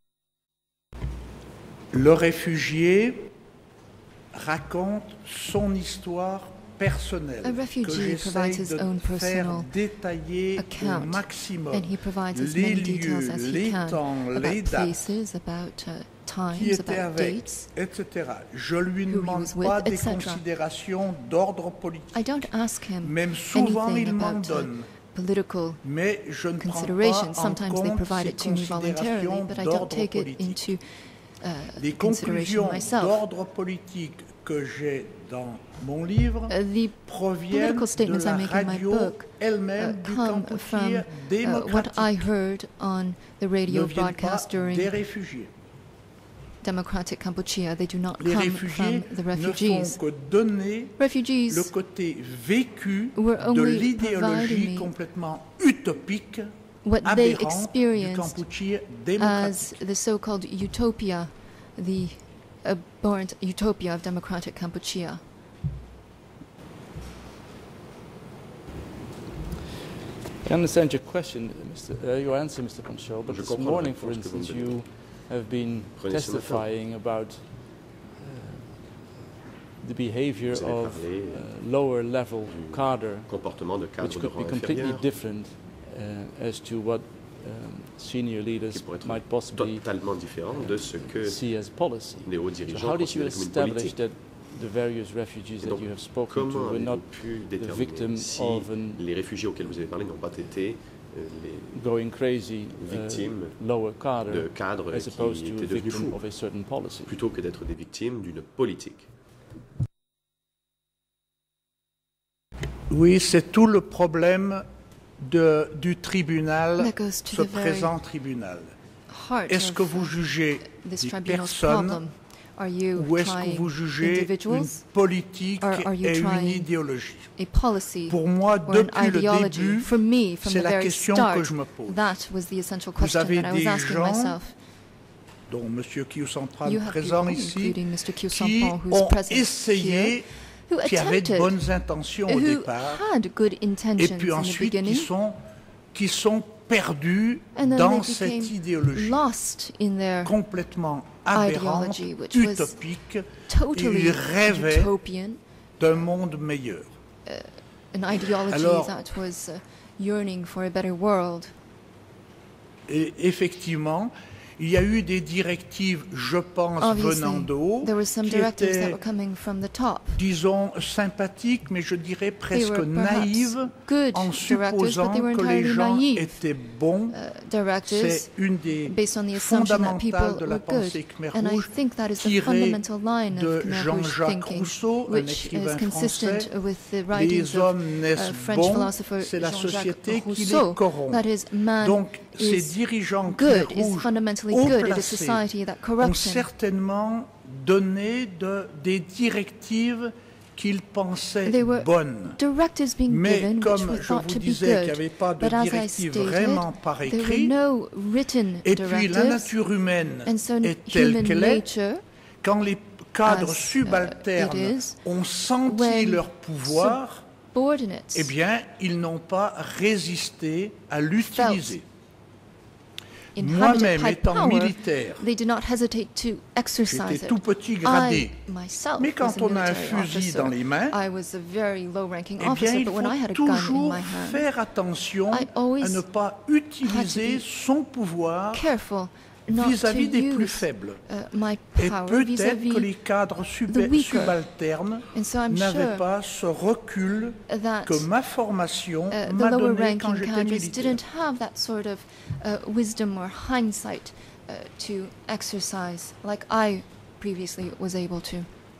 Le réfugié raconte son histoire personnelle A que refugee provides j'essaye his own de faire personal détailler au account, maximum. and he provides as Les many details lieux, as he les can temps, les about dates, places, about uh, qui times, était about avec, dates. et cetera. Je lui who he demande was with, pas des et cetera. considérations d'ordre politique. I don't ask him Même souvent, anything il m'en about uh, donne. political Mais je ne prends pas consideration. en Sometimes they compte provide ces it to me voluntarily, considérations but I don't d'ordre take it politique. into uh, Les consideration conclusions myself. d'ordre politique que j'ai dans mon livre Uh, the proviennent political de statements la I make in my radio book uh, elle-même du come Kampuchea from uh, what démocratique, I heard on the ne radio viennent pas broadcast during des réfugiés. Democratic Kampuchea. They do not Les come réfugiés from the ne font refugees. que donner le Refugees côté vécu were de only l'idéologie providing me complètement utopique, what they aberrante du experienced Kampuchea as démocratique. the so-called utopia, the abhorrent utopia of democratic Kampuchea. I understand your question, Mister Uh, your answer, Mister Poncho, but Je this comprends la morning, for réponse que vous me instance, donnez. you have been Prenez ce matin. testifying about uh, the behavior Vous avez of parlé uh, lower level du cadre, comportement de cadre which de could be rang completely inférieur, different uh, as to what um, senior qui leaders pourrait être might possibly totalement différent de ce que see as policy. les hauts So dirigeants how did you considèrent comme une establish politique. that the various refugees Et that donc, you have spoken to comment were not avez-vous pu the déterminer victim si of an les réfugiés auxquels vous avez parlé n'ont pas été euh, les going crazy victimes uh, lower de cadre cadres as opposed qui to a étaient devenus victim fous, of a certain policy? plutôt que d'être des victimes d'une politique? Oui, c'est tout le problème de, du tribunal, That goes to ce the very présent tribunal. heart Est-ce que of vous uh, jugez this des tribunal's personnes problem. Are you ou est-ce que trying vous jugez une individuals, politique or are you et une trying idéologie? a policy, Pour moi, or an depuis le ideology? début, For me, from c'est the la very question start, que je me pose. that was the essential Vous question avez that I was des asking gens, myself. dont M. Kiyosampran You have présent people, ici, including Mister qui Kiyosampran, who's ont present essayé, here, who qui avaient de attempted, bonnes intentions au who départ, had good et intentions puis in the ensuite qui beginning, sont, qui sont perdus and then dans they cette became idéologie lost in their complètement aberrante, ideology, which was utopique, totally ils rêvaient utopian, d'un monde meilleur. an ideology Alors- that was uh, yearning for a better world. Et effectivement, il y a eu des directives, je pense, venant Obviously, d'eau, there were some qui directives that étaient, were coming from the top. disons, sympathiques, mais je dirais They presque were perhaps naïves, good en directives, supposant but they were que les entirely gens naive étaient bons. uh, directives C'est une des based on the assumption that people fondamentales de la were good. pensée Khmer And I Rouge, think that is the tirée fundamental line de of Khmer Rouge Jean-Jacques thinking, Rousseau, un which écrivain is consistent français. with the writings Les of hommes uh, naissent French bons, philosopher c'est la Jean-Jacques société qui les Rousseau. corrompt. That is, man Donc, ces is dirigeants Khmer good, is Rouge fundamentally haut good. It is placés society that ont corrupts him. certainement donné de, des directives qu'ils pensaient There were bonnes. directives being Mais given which comme were je thought vous to be disais qu'il n'y good, avait pas de but as I directive stated, vraiment par there were écrit, no written et puis la directives, nature humaine and so est telle human qu'elle est, nature, quand les cadres as, uh, subalternes it is, ont senti when leur pouvoir, subordinates eh bien, ils n'ont pas résisté à l'utiliser. inhabited Moi-même, high étant power, militaire, they did not hesitate to exercise j'étais it. tout petit gradé. I myself Mais quand was a on a un military fusil officer. dans les mains, I was a very low-ranking eh bien, officer, il but when I had a faut gun in toujours my hand, faire attention I always à ne pas utiliser be son pouvoir careful not vis-à-vis to des plus use faibles. uh, my Et power peut-être vis-à-vis que les cadres sub- the weaker. subalternes And so I'm n'avaient sure pas ce recul that que ma formation uh, the m'a donné quand lower-ranking j'étais cadres militaire. didn't have that sort of uh, wisdom or hindsight uh, to exercise like I previously was able to.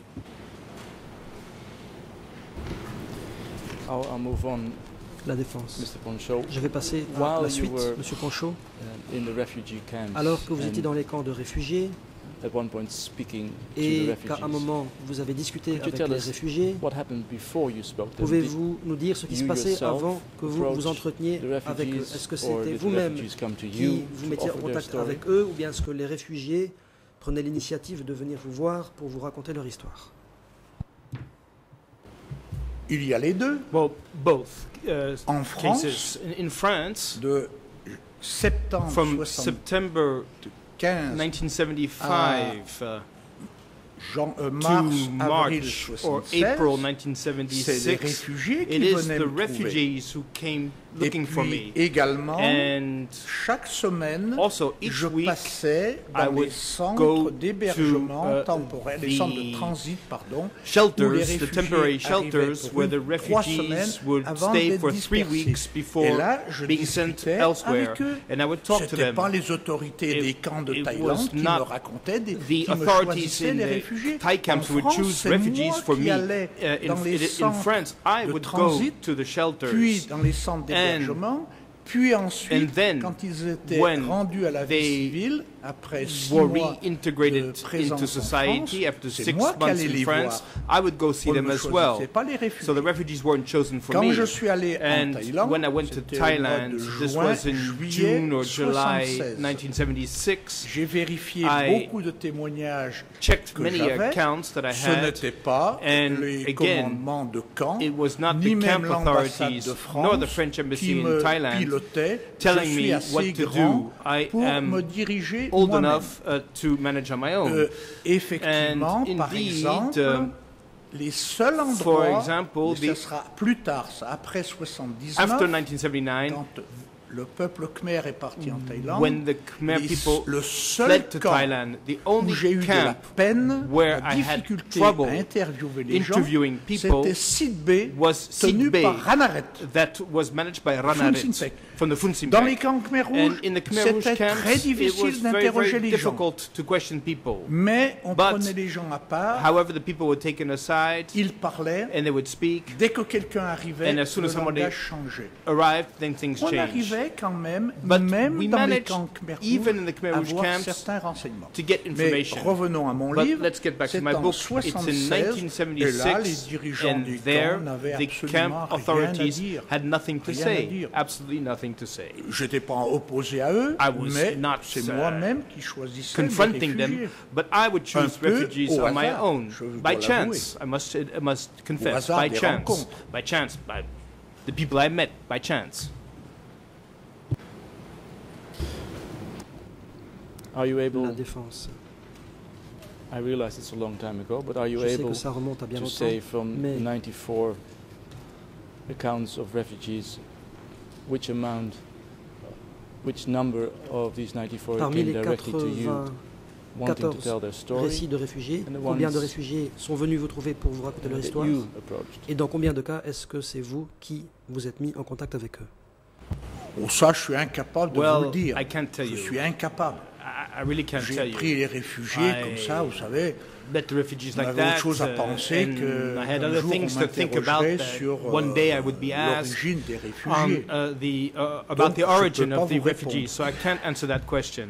I'll, I'll move on, La défense. Mister Poncho. Je vais passer à While la you suite, were- Monsieur Poncho. Uh, in the refugee camps, Alors que vous and étiez dans les camps de réfugiés at one point speaking to the et refugees, qu'à un moment vous avez discuté Could you avec tell les us réfugiés, what happened before you spoke to them? pouvez-vous nous dire ce qui se you passait yourself avant que vous vous approach entreteniez the avec eux? refugees, Est-ce que or c'était did the vous-même refugees come to qui you vous to mettiez en offer their contact story? avec eux ou bien est-ce que les réfugiés prenaient l'initiative de venir vous voir pour vous raconter leur histoire? Il y a les deux. Well, both uh, En France, cases. In, in France, de septembre from soixante-quinze, September nineteen seventy-five uh, Jean, euh, to mars, avril March or April soixante-seize, nineteen c'est les seventy-six, réfugiés it qui is venaient the me trouver. refugees who came Et looking for puis me. également, And chaque semaine, also each je week, passais I dans would les centres go d'hébergement to, uh, temporaire, les the centres de transit, pardon, où les shelters, the réfugiés temporary arrivaient shelters pour where the une- trois refugees semaines would avant stay d'être for three dispersés. weeks Et before là, je being sent discutais elsewhere, avec eux. and I would talk to C'était them. pas les autorités It- des camps de it Thaïlande was qui me not racontaient, des, the qui me authorities choisissaient in les the réfugiés. Thai camps En would France, choose c'est refugees moi for qui me. allais Uh, in, dans les in- in centres France, I de would transit, go to the shelters. puis dans les centres d'hébergement, puis ensuite, And then, quand ils étaient when rendus à la vie they civile, après six were mois reintegrated de présence into en society France, after c'est six moi qui months allais in les France, voir. I would go see On ne them me as choisissait well. pas les réfugiés. So the refugees weren't chosen for Quand me. je suis allé en And Thaïlande, when I went to c'était au mois Thailand, de this juin, was in juillet June or July soixante-seize. nineteen seventy-six. J'ai vérifié I beaucoup de témoignages Checked que many j'avais. accounts that I Ce had. n'était pas and les again, commandements de camp, It was not ni the même camp l'ambassade authorities de France nor the French qui embassy me in Thailand pilotait. telling Je suis me assez what to grand do. I pour me am diriger old moi-même. enough uh, to manage on my own. Euh, effectivement, And par indeed, exemple, um, les seuls for endroits, example, mais the- ça sera plus tard, ça, après soixante-dix-neuf, After nineteen seventy-nine, quand le peuple khmer est parti en Thaïlande, when the Khmer les- people le seul fled to camp Thailand, the où only j'ai eu de la camp peine, where la I had difficulté trouble à interviewer les gens, interviewing people c'était Sitbé, was tenu Sitbé, par Ranaret. that was managed by Ranaret Funsimpec. from the Funsimpec. Dans les camps Khmer And Rouges, in the Khmer Rouge c'était camps, très it was difficile very, d'interroger very les gens. difficult to question people. Mais on But, prenait les gens à part, However, the people were taken aside ils parlaient, and they would speak. dès que quelqu'un arrivait, And as soon le as somebody langage changeait. Arrived, then things On changed. arrivait quand même, But même we dans les managed, camps Khmer even Rouges, in the Khmer à Rouge avoir camps, certains renseignements. to get Mais information. revenons à mon But livre, let's get back to c'est my en book. It's in soixante-seize, nineteen et là, les seventy-six, dirigeants and du there, camp n'avaient the absolument camp rien à authorities dire. had nothing to Rien à say, dire. absolutely nothing to say. J'étais pas opposé à eux, I was mais not, c'est uh, moi-même qui choisissais les Confronting réfugiés. them, but I would choose Un peu refugees au on my hasard, own, je dois by l'avouer. chance. I must, I must confess, hasard by des chance, rencontres. by chance, by the people I met, by chance. Are you La able, défense. I realize it's a long time ago, but are you Je sais able que ça remonte à bien to longtemps, say from mais ninety-four accounts of refugees, which amount, which number of these ninety-four parmi came les directly to you, wanting to tell their quatre-vingt-quatorze story, récits de réfugiés, and the combien de ones réfugiés sont venus vous trouver pour vous raconter leur that histoire? you approached? Et dans combien de cas est-ce que c'est vous qui vous êtes mis en contact avec eux? Oh, ça, je suis incapable de vous Well, le dire. I can't tell Je you. suis incapable. I, I really can't J'ai tell pris you. les réfugiés I- comme ça, vous savez. met the refugees On like avait autre that, chose à uh, penser and que I had un other jour things on to think about. m'interrogerait That sur one day I would euh, be asked l'origine des on réfugiés. uh, the uh, about Donc, the je origin peux pas of the vous refugees, répondre. so I can't answer that question.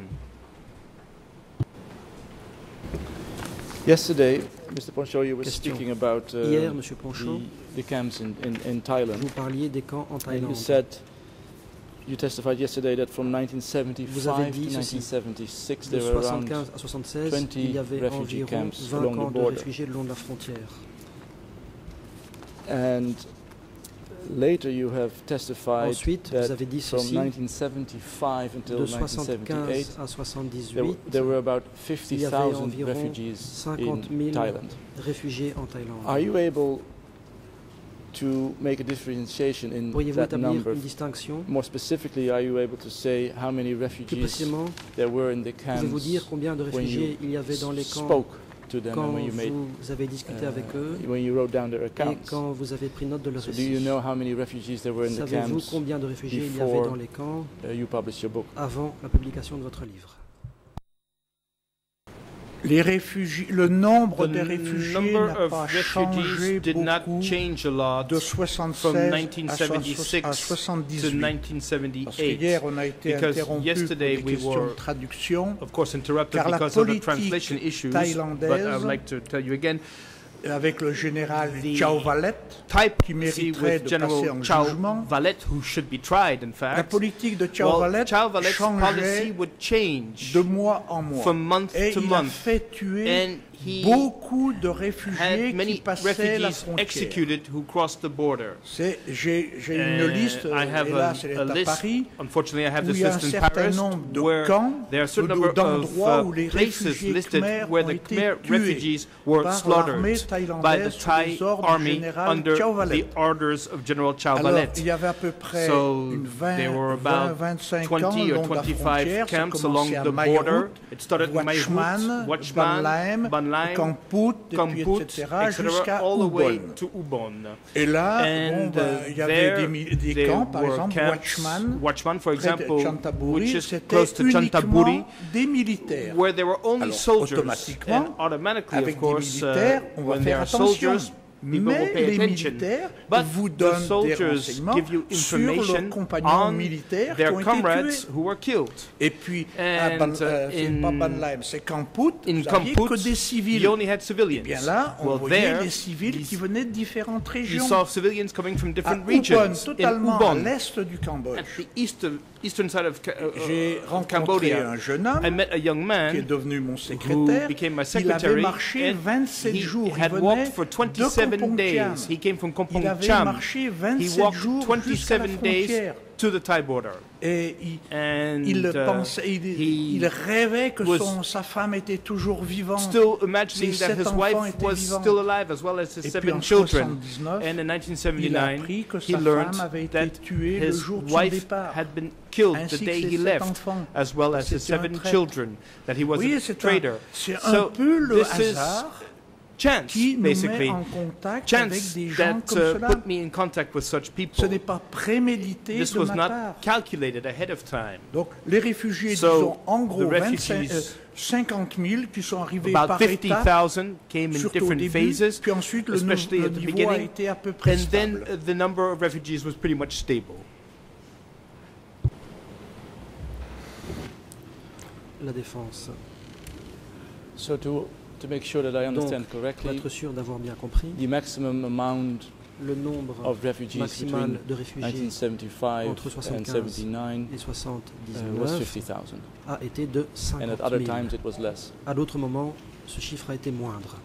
Yesterday, Mister Poncho, you were Question. speaking about uh, Hier, Monsieur Poncho, the, the camps in, in, in Thailand. vous parliez des camps en And you Thaïlande. said, you testified yesterday that from Vous avez nineteen seventy-five dit to ceci. nineteen seventy-six De there were around soixante-quinze à soixante-seize, twenty il y avait refugee environ camps vingt along the camps de border. réfugiés le long de la frontière. And later you have testified Ensuite, that vous avez dit from ceci, nineteen seventy-five until de nineteen soixante-quinze seventy-eight à soixante-dix-huit, there, were- there were about il fifty y avait thousand environ refugees cinquante in mille Thailand. réfugiés en Thaïlande. Are you able to make a differentiation in Pourriez-vous that établir number? une distinction? More specifically, are you able to say how many Plus refugees précisément, there were in the camps pouvez-vous dire combien de when réfugiés you il y avait dans les camps spoke to them quand and when you made vous avez discuté uh, avec eux when you wrote down their et accounts? quand vous avez pris note de leur So do you récit? know how many refugees there were in the Savez-vous camps combien de réfugiés il y avait before dans les camps uh, you published your book? avant la publication de votre livre? Les réfugiés, le nombre The de réfugiés number n'a of pas changé refugees did not beaucoup change a lot de from soixante-seize nineteen à soix- seventy-six à to soixante-dix-huit. nineteen Parce seventy-eight. qu'hier, on a été because interrompu pour yesterday des we questions were, de traduction Of course, interrupted car la because of the politique translation issues, but I thaïlandaise would like to tell you again, avec le général The Chao Valette, type qui see mériterait with de passer General en Chao jugement. Valette, who should be tried, in La fact. politique de Chao Well, Valette Chao Valette's policy changeait would change de mois en mois. from month Et to il a month, fait tuer and he beaucoup de réfugiés had qui many passaient la refugees frontière. executed who crossed the border. C'est- J'ai j'ai une Uh, liste, I have hélas, a, elle a est à list. Paris, Unfortunately, I have où this il y a un list in certain Paris, nombre de where camps, there are a certain ou number of d'endroits où uh, les places réfugiés listed khmers where ont the été Khmer tués refugees were par slaughtered l'armée by the thaïlandaise sous Thai les ordres du army général under Chao the Valette. orders of General Chao Alors, Valette. il y avait à peu près So une there were vingt, vingt, about vingt-cinq camps twenty le or long de la twenty-five frontière. Ça camps along commençait à the Maïrout, border. It started in Maïrout, Watchman, Watchman, Banlaim, Banlaim, Kamput, et puis Kamput, et cetera, et cetera, jusqu'à all the way Ubon. to Ubon. Et là, And bon, ben, uh, il y avait there des, mi- des there camps, par were exemple, camps, Watchman, Watchman, for près de example, which Chantaburi, is c'était close to Chantaburi, uniquement des militaires. where there were only Alors, soldiers, automatiquement, and automatically, avec of des course, militaires, uh, on va when faire there are attention. soldiers, people will Mais pay les attention. militaires But vous the donnent des soldiers renseignements give you sur information leurs compagnons on militaires qui their ont été comrades tués. who were killed. Et puis, à And, Ban- uh, euh, c'est in- pas Banlaim, c'est Kamput, In vous aviez Kamput, que des civils. you only had civilians. Et bien là, on well, voyait there, des civils these- qui venaient de différentes you régions. saw civilians coming from À different Ubon, regions. totalement In à Ubon, l'est du Cambodge. at the eastern, eastern side of, Ca- uh, J'ai of rencontré Cambodia, un jeune I homme met a young qui est man devenu mon who secrétaire. became my Il avait secretary, marché and vingt-sept he jours. Il had venait walked for de twenty-seven Kompong Cham. days. He came from Il Kompong avait Cham. marché He vingt-sept walked jours jusqu'à la twenty-seven days frontière. to the Thai border. Et il, And il uh, pensait, il, he il rêvait que was son, sa femme était toujours vivante. still imagining Ses that sept his enfants wife étaient was vivants. still alive, as well as his Et puis seven en children. soixante-dix-neuf, And in nineteen il a seventy-nine, appris que he sa learned femme avait été that tuée le his jour de son wife départ, had been killed the ainsi que day ses he sept left, enfants. as well as his C'était un seven traître. children, that he was Oui, a c'est un, traitor. c'est un So peu le this is hasard chance, qui nous basically. met en contact avec Chance des gens that comme uh, cela. put me in contact with such Ce people. n'est pas prémédité This de was ma not part. calculated ahead of time. Donc les réfugiés, So, disons en gros the vingt-cinq, refugees, euh, cinquante mille qui sont arrivés About par fifty étapes, thousand came in surtout au different début, phases, puis ensuite le, nou- especially le at the niveau a beginning, été à peu près and then stable. uh, the number of refugees was pretty much stable. La défense. So to, to make sure that I understand Pour correctly, être sûr d'avoir bien compris, the maximum amount le nombre of refugees maximal between de réfugiés nineteen seventy-five entre and soixante-quinze seventy-nine et uh, was soixante-dix-neuf fifty thousand. a été de And at cinquante other mille. times it was less. À d'autres moments, ce chiffre a été moindre.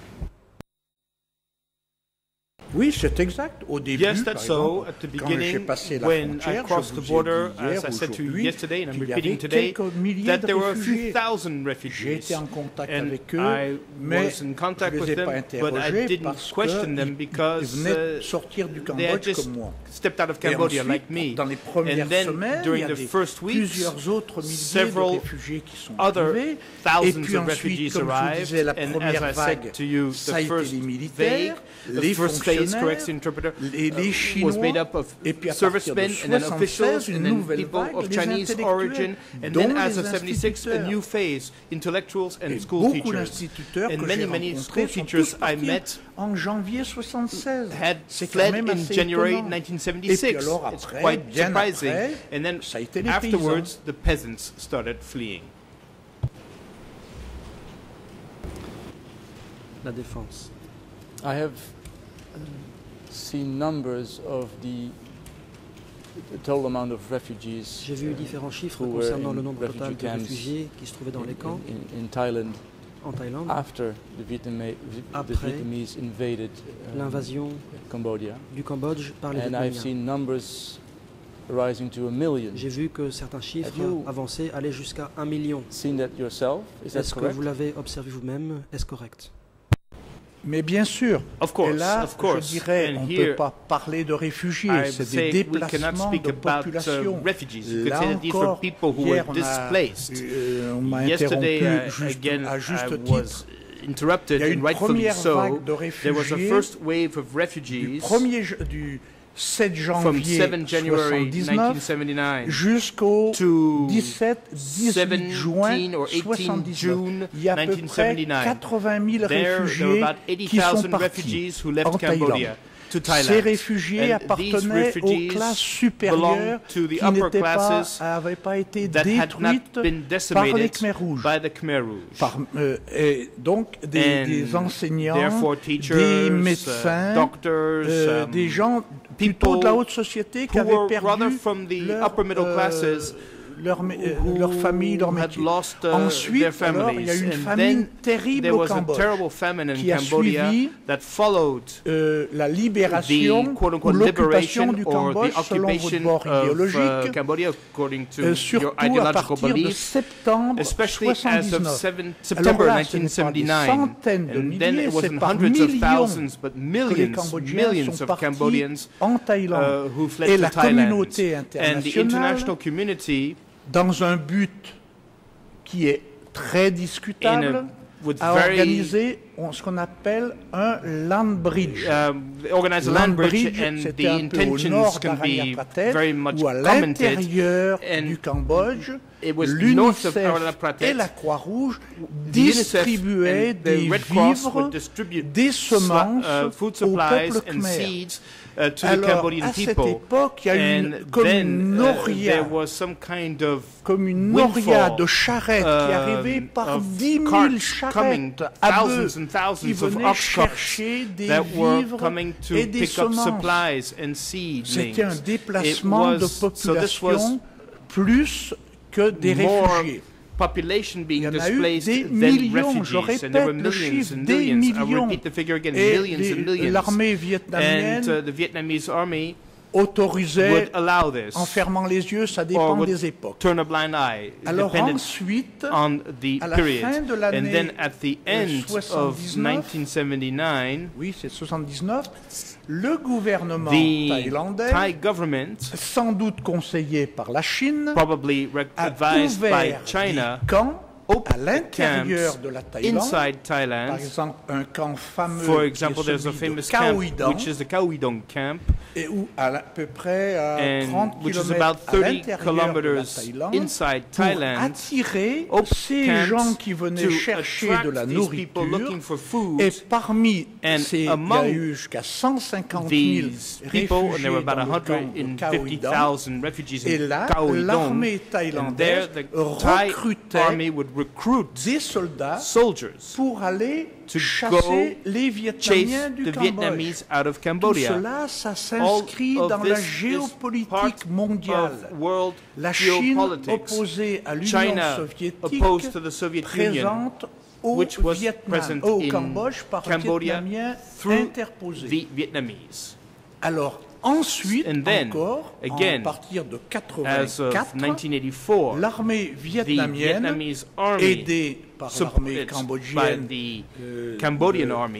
Oui, c'est exact. Au début, Yes, par that's so. exemple, At the quand j'ai beginning, passé la when I frontière, crossed je the vous ai border, dit hier as I said to you aujourd'hui, yesterday, and I'm qu'il y repeating avait today, quelques milliers that de there were a few réfugiés. thousand J'ai refugees. été en contact And avec eux, I mais was in contact je with les ai pas them, but I interrogés didn't parce question them qu'ils because venaient de uh, sortir du they had Cambodge just comme moi. stepped out of Et Cambodia ensuite, like me. dans les premières And then, semaines, il during y a the des, first weeks, plusieurs autres milliers several de réfugiés qui sont other arrivés. Et thousands puis of ensuite, refugees comme je vous arrived, disais, la and as première I vague, said to you, ça the a été first les vague, militaires, the les first phase, fonctionnaires, correct interpreter, et les uh, Chinois, was made up of et puis à partir servicemen de and then soixante-seize, officials, une and then nouvelle people vague, of les Chinese intellectuels, origin, and dont then as les of seventy-six, a instituteurs. new phase, intellectuals and Et school beaucoup teachers. d'instituteurs And que many, j'ai many rencontrés school sont teachers tous I partis met en janvier soixante-seize. had C'est quand fled même in assez January étonnant. nineteen Et puis seventy-six. alors It's après, quite bien surprising. après, And then ça a été les afterwards, paysans. the peasants started fleeing. La défense. I have uh, seen numbers of the, the total amount of refugees J'ai vu différents chiffres who were concernant in le nombre total refugee de camps réfugiés qui se trouvaient dans les camps in, in, in Thailand en Thaïlande after the, Vietnamese, the Après Vietnamese invaded um, l'invasion Cambodia. du Cambodge par les And I've Vietnamiens. seen numbers rising to a million. J'ai vu que certains chiffres Have you avancés allaient jusqu'à un million. Seen that yourself? Is that Est-ce que correct? vous l'avez observé vous-même? Est-ce correct? Mais bien sûr, Of course, et là, of course. je dirais, And on ne here, peut pas parler de réfugiés, I c'est say des we cannot déplacements speak de about uh, population. refugees. You Là consider these were encore, people who hier, were on a- displaced. euh, on m'a Yesterday, interrompu uh, juste, again, à juste I titre. was interrupted, Il y a and une rightfully première so. vague de There was a réfugiés first wave of du refugees premier j- du sept from janvier seven January nineteen soixante-dix-neuf seventy-nine jusqu'au to dix-sept dix-huit juin seventeen or eighteen soixante-dix-neuf. June Il y a à peu nineteen près seventy-nine. quatre-vingt mille There, there were réfugiés about eighty qui sont thousand partis refugees who left en Thaïlande. Cambodia to Thailand. Ces réfugiés And appartenaient these aux refugees classes supérieures belonged to the qui upper n'étaient pas, classes n'avaient pas été that had not détruites been par les decimated Khmers rouges. by the Khmer Rouge. Par, euh, et donc des, And des enseignants, therefore teachers, des uh, médecins, doctors, euh, um, des gens plutôt de la haute société qui who avaient were rather perdu from the leur, upper middle euh, classes leur, mé- euh, who leur famille, leur had métier. lost uh, Ensuite, their alors, il y a eu families. une And famine then terrible there au was a Cambodge terrible famine in qui a Cambodia suivi that followed euh, la the libération ou quote-unquote l'occupation liberation du or Cambodge the selon votre occupation bord of uh, idéologique, Cambodia according to euh, your surtout à ideological partir de beliefs, septembre especially as of soixante-dix-neuf. seven, Alors September là, ce n'est pas des nineteen seventy-nine. centaines de And then milliers, it c'est wasn't par hundreds of millions thousands, but que les millions, Cambodgiens millions sont of partis Cambodians en Thaïlande. uh, who fled Et to la Thailand. communauté And the internationale, international community, dans un but qui est très in discutable, a, with a very organisé on- ce qu'on appelle un land bridge. um, organized a Land land bridge, bridge, and c'était the un peu au intentions nord can be d'Aranyaprathet, very much ou à commented. l'intérieur and du Cambodge, It was north of l'UNICEF Aranyaprathet. et la Croix-Rouge The UNICEF distribuaient and the des Red Cross vivres, would distribute des sla- semences uh, food au supplies peuple and khmer. seeds uh, to the Alors, Cambodian à cette people. époque, il y a eu And une, comme then une uh, noria, there was some kind of comme une noria windfall, de charrettes qui um, arrivait par of dix mille carts coming, charrettes à bœufs thousands and thousands qui of venaient ox carts chercher des that were vivres coming to et des pick up semences. supplies and seedlings. C'était un It déplacement de was- so this was population plus que des more réfugiés. population Il being y en a eu displaced des than millions, je refugees, and there were répète le millions chiffre, and des millions. I millions. repeat the figure again, Et millions les- and millions. l'armée And vietnamienne uh, the Vietnamese army autorisait, would allow this, en fermant les yeux, ça or dépend would des époques. turn a blind eye, Alors depended ensuite, on the à la period. fin de And l'année then at the end of soixante-dix-neuf, nineteen seventy-nine, oui, c'est soixante-dix-neuf, le gouvernement the thaïlandais, Thai government, sans doute conseillé par la Chine, probably rec- a advised by ouvert China, des camps à opened l'intérieur camps de la Thaïlande. inside Par Thailand. exemple, un camp fameux For qui example, est there's a celui famous de camp, Kaoïdong, which is the Kaoïdong camp, et où à, la- à peu près à and trente which is kilomètres about à thirty l'intérieur de la kilometers Thaïlande, inside pour Thailand, attirer open ces camps gens qui venaient to chercher attract de la these people nourriture. looking for food. Et parmi And ces, il y a among eu jusqu'à cent cinquante mille These people, and there réfugiés were about dans le camp one hundred de fifty Kaoïdong. thousand refugees Et in là, Kaoïdong. l'armée And thaïlandaise there, the Thai recrutait army would recruit des soldats soldiers pour aller to chasser les chase Vietnamiens du the Cambodge. Vietnamese out of Tout Cambodia. cela, ça s'inscrit All of dans la this is géopolitique part mondiale. of world La Chine, geopolitics. opposée à l'Union China, soviétique, opposed to the Soviet Union, présente au which was Vietnam, present au in Cambodge par Cambodia Vietnamiens through interposés. the Vietnamese. Alors, ensuite, And then, encore, again, à partir de As of quatre-vingt-quatre, nineteen eighty-four, l'armée the vietnamienne, Vietnamese army, aidée par l'armée supported by cambodgienne, the euh, Cambodian de- army,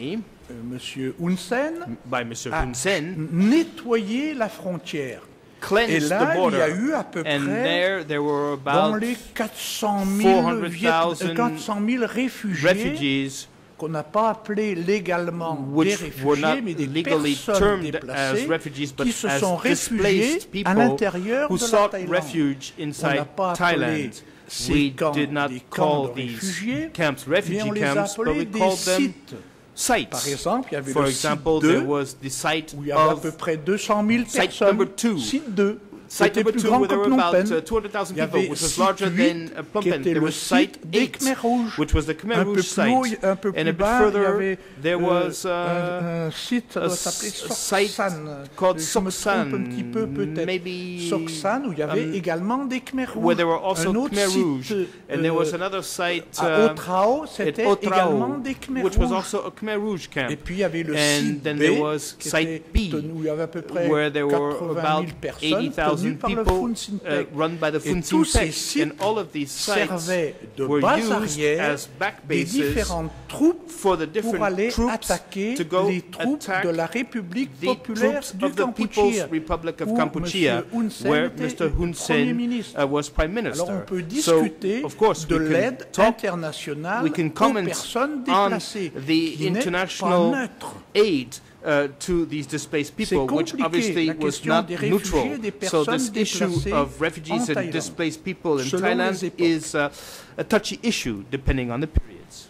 euh, Monsieur Hun Sen by Mister a Hun Sen nettoyé la frontière. Et cleansed là, the il y a border. eu à peu And près there, there were dans about les quatre cent mille four hundred Viet- euh, thousand quatre cent mille réfugiés refugees qu'on n'a pas appelés légalement des which were réfugiés, not mais des legally personnes termed déplacées as refugees, but qui se as sont réfugiés displaced à people l'intérieur who de la sought Thaïlande. refuge On n'a inside pas appelé Thailand. ces We camps did not des camps call de these réfugiés, camps mais refugee on les a camps, but appelés we des called them sites. sites. Par exemple, il y avait For le example, site deux, there was the site où il y avait à peu of près deux cent mille site personnes. number two. Site deux. Site C'était number plus two, grand where que there were Phnom about Penh. uh, two hundred thousand Il y people, avait which was site larger huit, than uh, Phnom qui Penh. était There le was site site des eight, Khmer Rouges. which was the Khmer Un peu Rouge plus haut, site. un peu And plus a bit bas, il y further, avait there euh, was uh, un, un site, ça a doit s'appeler s- Sok site San. called Je me Sok San, trompe un petit peu peut-être. maybe, Sok San, où il y avait um, également des Khmer Rouges. where there were also un autre Khmer Rouge. site And there was euh, another site à uh, Otrao, at c'était Otrao, également des Khmer which was Rouges. also a Khmer Rouge camp. Et puis il y avait le And site then B, there was qui site était B, tenu, où il y avait à peu près where there were quatre-vingt about mille personnes eighty thousand tenues par le people Fun uh, Sintec. run by the Et Fun tous ces Sintec. sites And all of these sites servaient de were base used arrière as back des bases différentes troupes for the pour different aller troops attaquer to go les troupes attack de la République the populaire troops du of the Kampuchea, People's Republic of où Kampuchea, M. Hun Sen where était Mister le Hun Premier Sen ministre. uh, was Prime Minister. Alors on peut So, discuter of course, de we can l'aide talk, internationale we can aux comment personnes on déplacées, the qui n'est pas international neutre. aid uh, to these displaced C'est people, which compliqué, obviously la was question not des réfugiés neutral. et des So personnes this issue déplacées of refugees en and Thaïlande, displaced people in selon Thailand les époques. is uh, a touchy issue depending on the periods.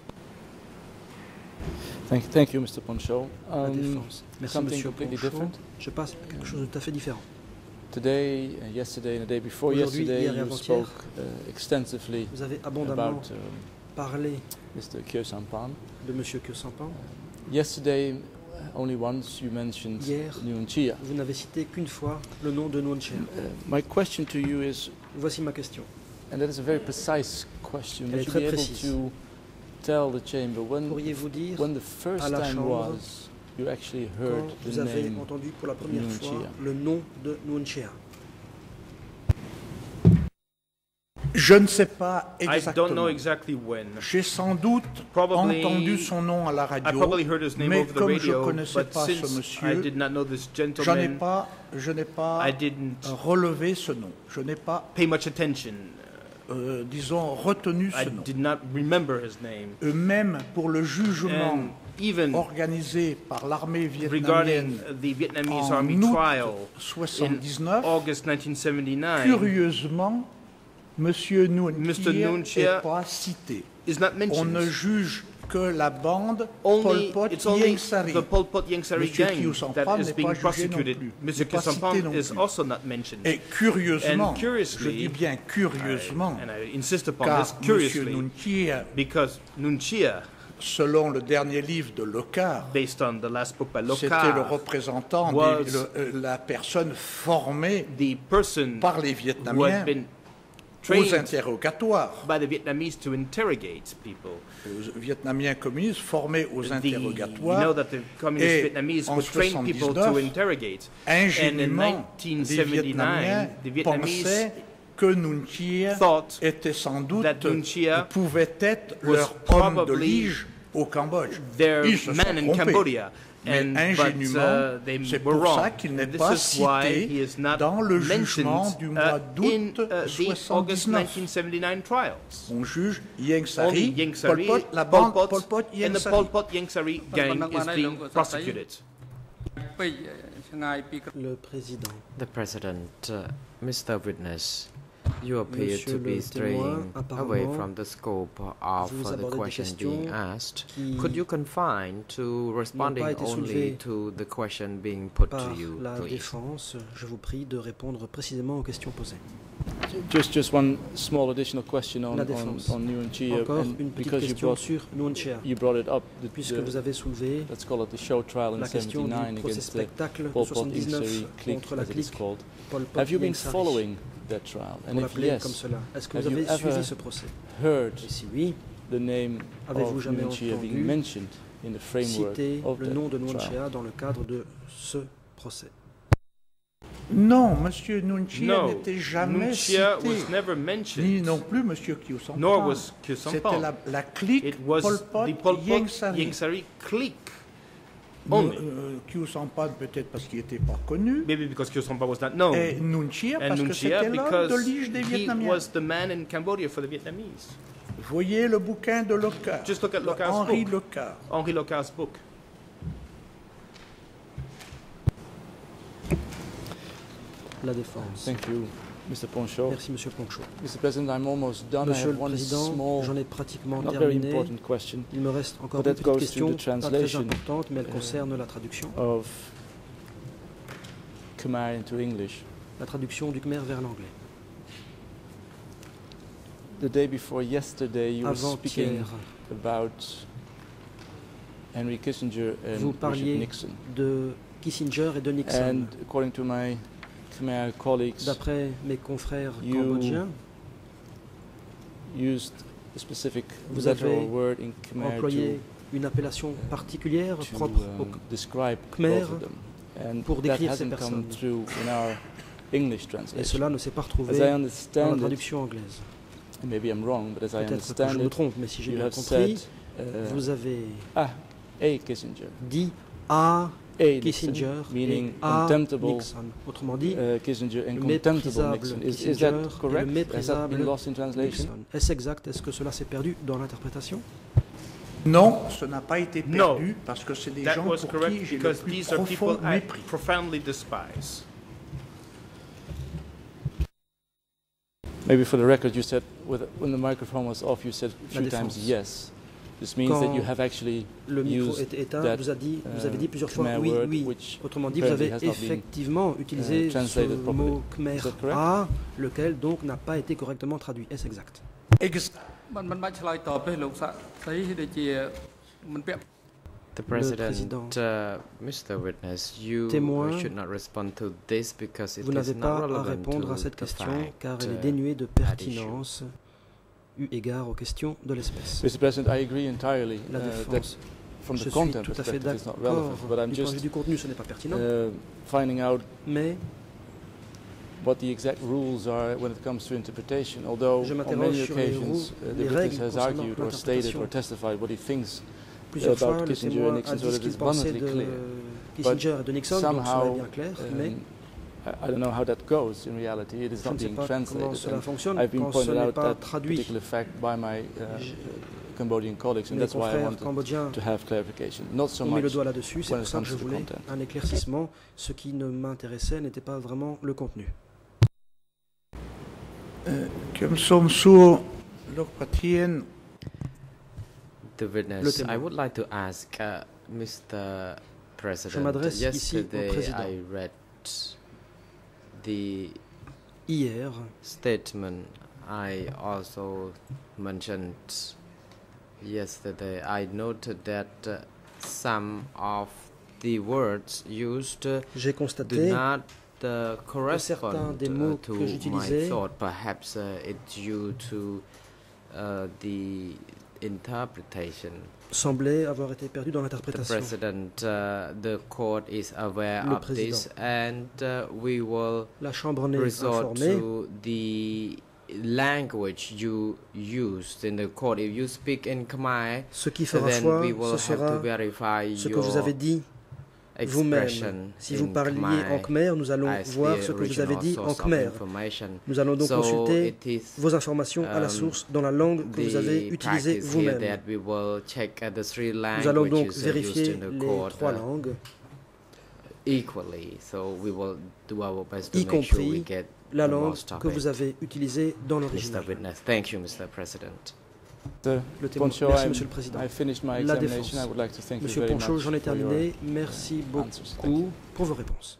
Thank, thank you, Mister Poncho. La Um, défense. Merci, something Monsieur completely Ponchot. different. Je passe à quelque chose de tout à fait différent. Today, uh, yesterday, and the day before Aujourd'hui, yesterday, hier et you avant-hier, spoke uh, extensively Vous avez abondamment about um, parlé Mister Kyo Sampan. de Monsieur Kyo Sampan. Yesterday, only once you mentioned Hier, Nguyen Chia. vous n'avez cité qu'une fois le nom de Nguyen Chia. Uh, my question to you is, Voici ma question. and that is a very precise question, Elle would est you très be able précise. to tell the chamber when, Pourriez-vous dire when the first à la time chambre, was you actually quand heard vous the avez name? entendu pour la première Nguyen fois Chia. le nom de Nguyen Chia? Je ne sais pas I don't know exactement. exactly when. J'ai sans doute Probably- entendu son nom à la I radio, probably heard his name mais over the comme je ne radio, connaissais but pas ce since I monsieur, did not know this je n'ai gentleman, pas, je n'ai pas I didn't relevé ce nom. Je n'ai pas, pay much attention. euh, disons, retenu I ce nom. did not remember his name. Eux-mêmes, pour le jugement And even organisé par l'armée regarding vietnamienne the Vietnamese en Army août trial in soixante-dix-neuf, August nineteen seventy-nine curieusement, Monsieur Nguyen Mister Chia Nguyen Chia n'est pas cité. is not On ne mentioned. juge que la bande Only, Pol Pot it's only Ieng Sari. the Pol Pot Ieng Sari Monsieur gang Khieu that Samphan is n'est being pas jugé non prosecuted. plus. Mister N'est pas Khieu Samphan cité non is plus. also not mentioned. Et curieusement, And curiously, je dis bien curieusement, and I insist upon car this Monsieur curiously, Nguyen Chia, because Nguyen Chia, selon le dernier livre de Locard, based on the last book by c'était le Locard, représentant, was des- le- euh, la personne formée the person par les who Vietnamiens had been aux trained interrogatoires. by the Vietnamese to interrogate people. Les Vietnamiens communistes formés aux The, you know interrogatoires. that the communist Et Vietnamese en would train people to soixante-dix-neuf, interrogate. And in Ingénument, les nineteen seventy-nine, Vietnamiens the Vietnamese pensaient que Nguyen Chia thought était sans doute, that Nguyen Chia pouvait être was leur homme de probably lige au Cambodge. their Ils se man sont in trompés. Cambodia. Mais And, but ingénument, uh, they c'est were pour wrong. ça qu'il n'est This pas is why he cité is not dans le mentioned jugement du mois uh, d'août in uh, the August soixante-dix-neuf. nineteen seventy-nine trials. On juge Ieng Only Sari, Ieng Pol Sari, Pot, la Pol bande Pot, Pol Pot, Ieng and the Sari. Pol Pot Ieng Sari gang is being prosecuted. Le président. The President, uh, Mister Witness, you appear Monsieur to be le témoin, straying away apparemment, from the scope of vous uh, the abordez des question questions being asked. qui Could you confine to responding été only soulevées to the question being put Par to you, la please? défense, je vous prie de répondre précisément aux questions posées. Just, just one small additional question on, La on, défense. on Nguyen Chia, Encore and une petite because you question brought, sur Nguyen Chia, you brought it up, the, puisque the- vous avez soulevé let's call it the show trial in la question du seventy-nine procès against the spectacle de Pol Pot Ieng soixante-dix-neuf Sari clique, contre la as it is clique called. Pol Pot Have you been Ieng Sari. following that trial? On And if l'appelait comme yes, cela. Est-ce que have vous you avez suivi ever ce procès? heard Et si oui, the name Avez-vous of jamais Nguyen Chia being entendu mentioned in the framework citer of le that nom de Nguyen trial? Chia dans le cadre de ce procès? Non, Monsieur Nguyen Chia No, n'était jamais Nguyen Chia cité. was never Ni mentioned, non plus Monsieur Khieu Samphan. nor was Khieu C'était Samphan. la, la clique It was Pol Pot the Pol Ieng Pot Sari. Ieng Sari clique only. Euh, Khieu Samphan peut-être parce qu'il n'était pas connu. Maybe because Khieu Samphan was not known. Et Nuon Chea And parce Nuon que Chea c'était l'homme de because lige des he Vietnamiens. was the man in Cambodia for the Vietnamese. Voyez le bouquin de Locard. Just look at de Locard's Henri book. Locard. Henri Locard's book. La défense. Thank you, Mister Poncho. Merci, Monsieur Poncho. Mister President, I'm almost done. I Monsieur have le one Président, small, j'en ai pratiquement not very terminé. important question Il me reste encore But une that petite goes to question, the pas très translation, importante, mais elle uh, concerne la traduction. of Khmer into English. La traduction du Khmer vers l'anglais. The day before yesterday, you were speaking Avant-hier, about Henry Kissinger and vous Richard parliez Nixon. de Kissinger et de Nixon. And according to my Khmer colleagues, D'après mes confrères You cambodgiens, used a specific Vous letter avez or word in Khmer employé to, une appellation particulière to propre au um, describe Khmer both of them. And pour that décrire ces hasn't come personnes. through in our English Et translation. cela ne s'est pas retrouvé As I dans la understand it, traduction anglaise. and maybe I'm wrong, but as I Peut-être que je understand me it, trompe, mais si j'ai you bien have compris, said, uh, vous avez ah, a Kissinger, dit à a Nixon, Kissinger meaning et à contemptible Nixon. Autrement dit, uh, Kissinger and le contemptible méprisable Nixon. Is, is Kissinger et that le correct? Has that méprisable been lost in translation? Nixon. Est-ce exact? Est-ce que cela s'est perdu dans l'interprétation? Non, ce n'a pas été No. perdu parce que c'est des That gens was pour correct qui j'ai le because plus these are profond people I mépris. profoundly despise. Maybe for the record, you said with, when the microphone was off, you said a La few times défense. yes. This means that you Quand have actually Le micro used était éteint, that, vous, a dit, vous avez uh, dit plusieurs fois Khmer oui, word oui. which Autrement dit, vous avez apparently has not been, effectivement utilisé uh, ce translated properly. mot Khmer Is that correct? A, lequel donc n'a pas été correctement traduit. Est-ce exact? Ex- មិនមិនបាច់ឆ្លើយតបទេលោកសាក់ស្រីដូចជាមិនពាក់ The President, président. uh, Mister Witness, you Témoin, should not respond to this because it Vous is n'avez not pas à relevant répondre to à cette the question fact, car elle est uh, dénuée de at issue. pertinence eu égard aux questions de l'espèce. Mister President, I agree entirely La uh, that défense, from je the suis content tout à fait perspective it's not d'accord. relevant, but I'm Du point de vue just du contenu, ce n'est pas pertinent, uh, finding out mais what the exact rules are when it comes to interpretation. Although Je on m'interroge many sur les occasions rou- uh, the les witness règles has concernant argued or stated l'interprétation. or testified what he thinks plusieurs about fois, le Kissinger témoin and a Nixon, dit so ce that qu'il it's pensait abundantly de clear. Kissinger et de Nixon, donc cela est Somehow, bien clair, mais um, I, I don't know how that goes in reality. It is je not ne sais being pas comment translated. cela And fonctionne I've been quand ce pointed n'est out pas that traduit. particular fact by my uh, Je- Cambodian colleagues, and Mes that's why I confrères wanted cambodgiens to have clarification. Not so ont mis le much doigt là-dessus, c'est when pour it ça que comes je to the voulais content. un éclaircissement. Ce qui ne m'intéressait n'était pas vraiment le contenu. Comme som så Lokpatien The witness, Le témoin. I would like to ask uh, Mister President. m'adresse ici au Yesterday président. I read the Hier, statement I also mentioned yesterday. I noted that uh, some of the words used uh, j'ai do constaté not uh, certains correspond des uh, mots to que my j'utilisais thought. Perhaps uh, it's due to uh, the interpretation. semblaient avoir été perdus dans The l'interprétation. President, uh, the court is aware Le of this, président. and uh, we will La Chambre en est resort informée. to the language you used in the court. If you speak in Khmer, Ce qui fera then foi, we will ce have to sera verify ce que vous avez your dit vous-même. expression Si vous in parliez en Khmer Khmer, nous allons as voir the ce que vous avez original dit en source of Khmer. information. Nous allons donc So consulter it is vos informations à la um, source dans la langue que vous avez the utilisée practice here vous-même. that we will check uh, the three Nous allons donc languages uh, used vérifier in the les court trois uh, langues, equally. So we will do our best to y make sure we compris get la the langue most of que vous it. avez utilisée dans Mister l'original. Witness, thank you, Mister President. The Le témoin. Poncho, Merci, I'm- Monsieur le Président. I finished my La examination. défense. I would like to thank Monsieur you very Poncho, much j'en ai for your terminé. Merci answers. Thank you. beaucoup pour vos réponses.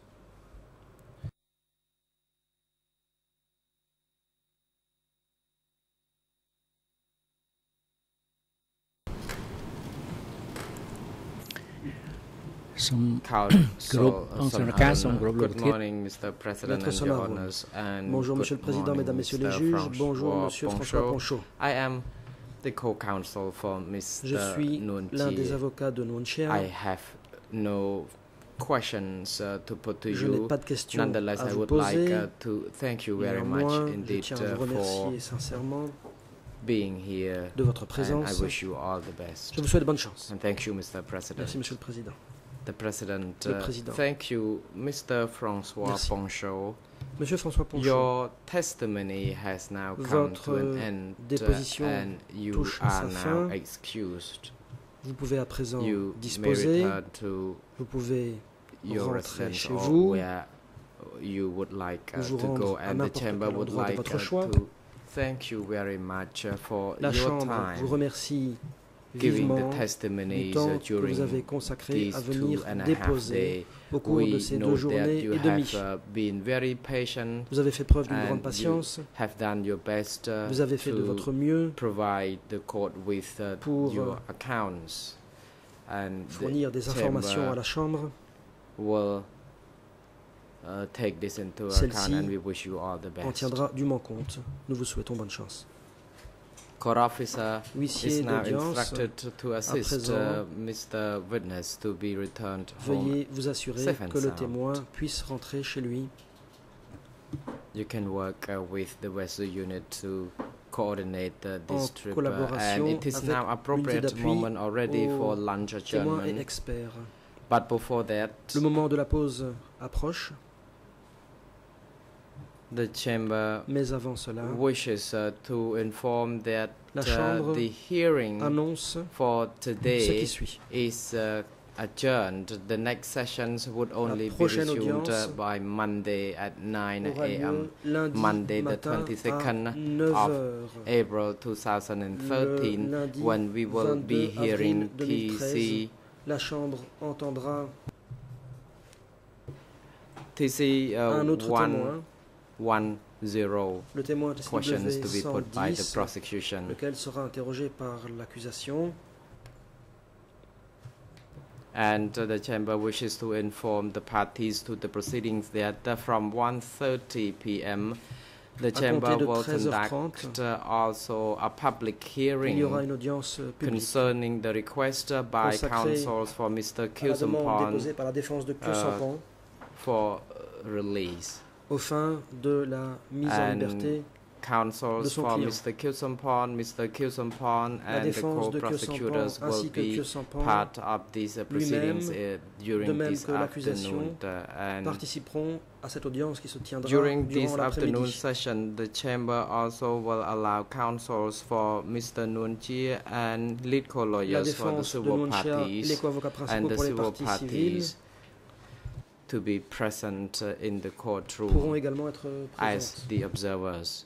Council, uh, អង្គ Son រការសូម Harun. គោរពលោក Good ធាតុ morning, Mister President Maître and Son your Harun. honors, and Bonjour, good Monsieur le Président, morning, Mesdames, Messieurs les Mister juges. François Bonjour, Monsieur François Poncho. Poncho. I am the co-counsel for Mister Je suis Nuon l'un des Chea. avocats de Nuon Chea. I have no questions uh, to put to Je n'ai you. pas de questions Nonetheless, à I vous would poser. like uh, to thank you very much Néanmoins, je indeed tiens à uh, vous for remercier sincèrement being here, de votre and I présence. wish you all the best. Je vous souhaite bonne chance. And thank you, Mister President. Merci, Monsieur le Président. The President, Le uh, Président. thank you, Mister François Merci. Ponchot. Monsieur François Ponchot, Your testimony has now come Votre to an end, uh, déposition and you touche à are sa now fin. excused. vous pouvez à présent You may disposer, return to vous pouvez your rentrer residence chez or vous, where you would like uh, ou vous to go, rendre à and the n'importe chamber quel would endroit de like votre uh, choix. to thank you very much uh, for La your Chambre vous time remercie giving vivement the du testimonies temps uh, que vous during avez consacré these à two venir and a half déposer days. au cours de We ces know deux that journées you et demie. have uh, been very patient Vous avez fait preuve d'une and grande you patience, have done your best uh, vous avez fait de to votre mieux provide the court with uh, pour your accounts, and fournir the des informations à chamber la Chambre. will uh, take this into account, Celle-ci and we wish you all the En best. tiendra dûment compte. Nous vous souhaitons bonne chance. Court officer Huissier is now d'audience, instructed to, to assist présent, uh, Mister Witness to be returned home. Veuillez vous assurer safe and que le sound. témoin puisse rentrer chez lui. You can work uh, with the Wesley unit to coordinate uh, En this trip, uh, collaboration and it is avec now l'unité appropriate d'appui moment already au for lunch Témoin et adjournment. expert. But before that, Le moment de la pause approche, the chamber mais avant cela, wishes uh, to inform that la uh, Chambre the hearing annonce for ce qui today suit. is uh, adjourned. The next sessions would only be prochaine resumed uh, audience by Monday at nine Aura a m lieu lundi Monday the matin à twenty-second neuf of heures. April two thousand thirteen, Le lundi when we will be vingt-deux hearing avril deux mille T treize, C La Chambre entendra T C uh, un autre one témoin, one zero le témoin questions to be put by the T C W prosecution. lequel sera interrogé par l'accusation. And uh, the chamber wishes to inform the parties to the proceedings that uh, from one thirty p m the À chamber compter de will treize heures conduct trente, uh, also a public il y aura hearing une audience euh, publique concerning the request uh, by consacrée counsels for Mister à la demande Kyusumpon déposée par la défense de Kyo euh, Sampan for uh, release. aux fins de la mise en And liberté de counsels son for client. Mister Kyusumpon, Mister Kyusumpon La and the défense de Kyo co-prosecutors Sampan will ainsi que be Kyo Sampan part of these uh, proceedings uh, during de même this que l'accusation, afternoon. uh, and participeront à cette audience qui se tiendra during this durant afternoon l'après-midi. session, the chamber also will allow counsels for Mister Nuon Chea and lead La co-lawyers for the défense de civil Nuon Chea et les parties co-avocats and principaux the pour les civil parties civiles parties to be present uh, in the pourront courtroom également être as présentes. the observers.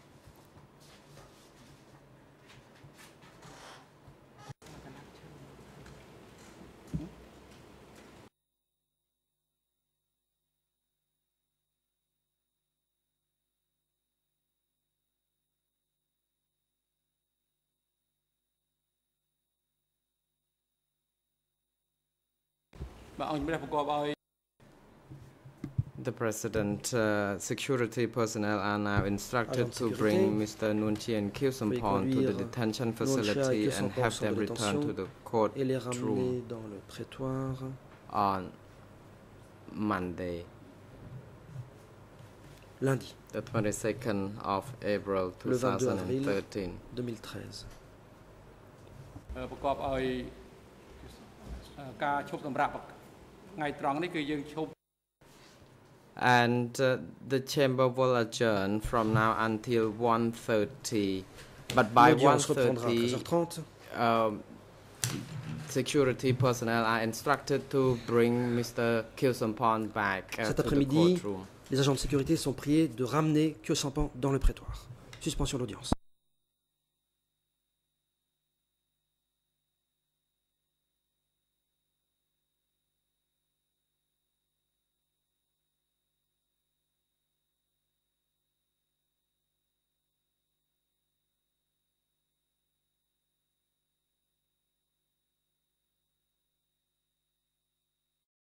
The President, uh, security personnel are now instructed Agents de to sécurité, bring Mister Nuon Chea and Kyusumpon to the conduire detention Nuon Chea et facility Kyo and Sampan au have centre them de return to détention the court et les room ramener dans le prétoire on Monday, lundi the twenty-second of April Le vingt-deux avril. twenty thirteen. deux mille treize. ប្រកបឲ្យការឈប់សម្រាប់ថ្ងៃត្រង់នេះគឺយើងឈប់ And uh, the chamber will adjourn from now until one thirty. But by one L'audience reprendra à thirty, treize heures trente. um, security personnel are instructed to bring Mister Kyusumpon back uh, Cet to the après-midi, courtroom. les agents de sécurité sont priés de ramener Kyo Sampan dans le prétoire. Suspension d'audience.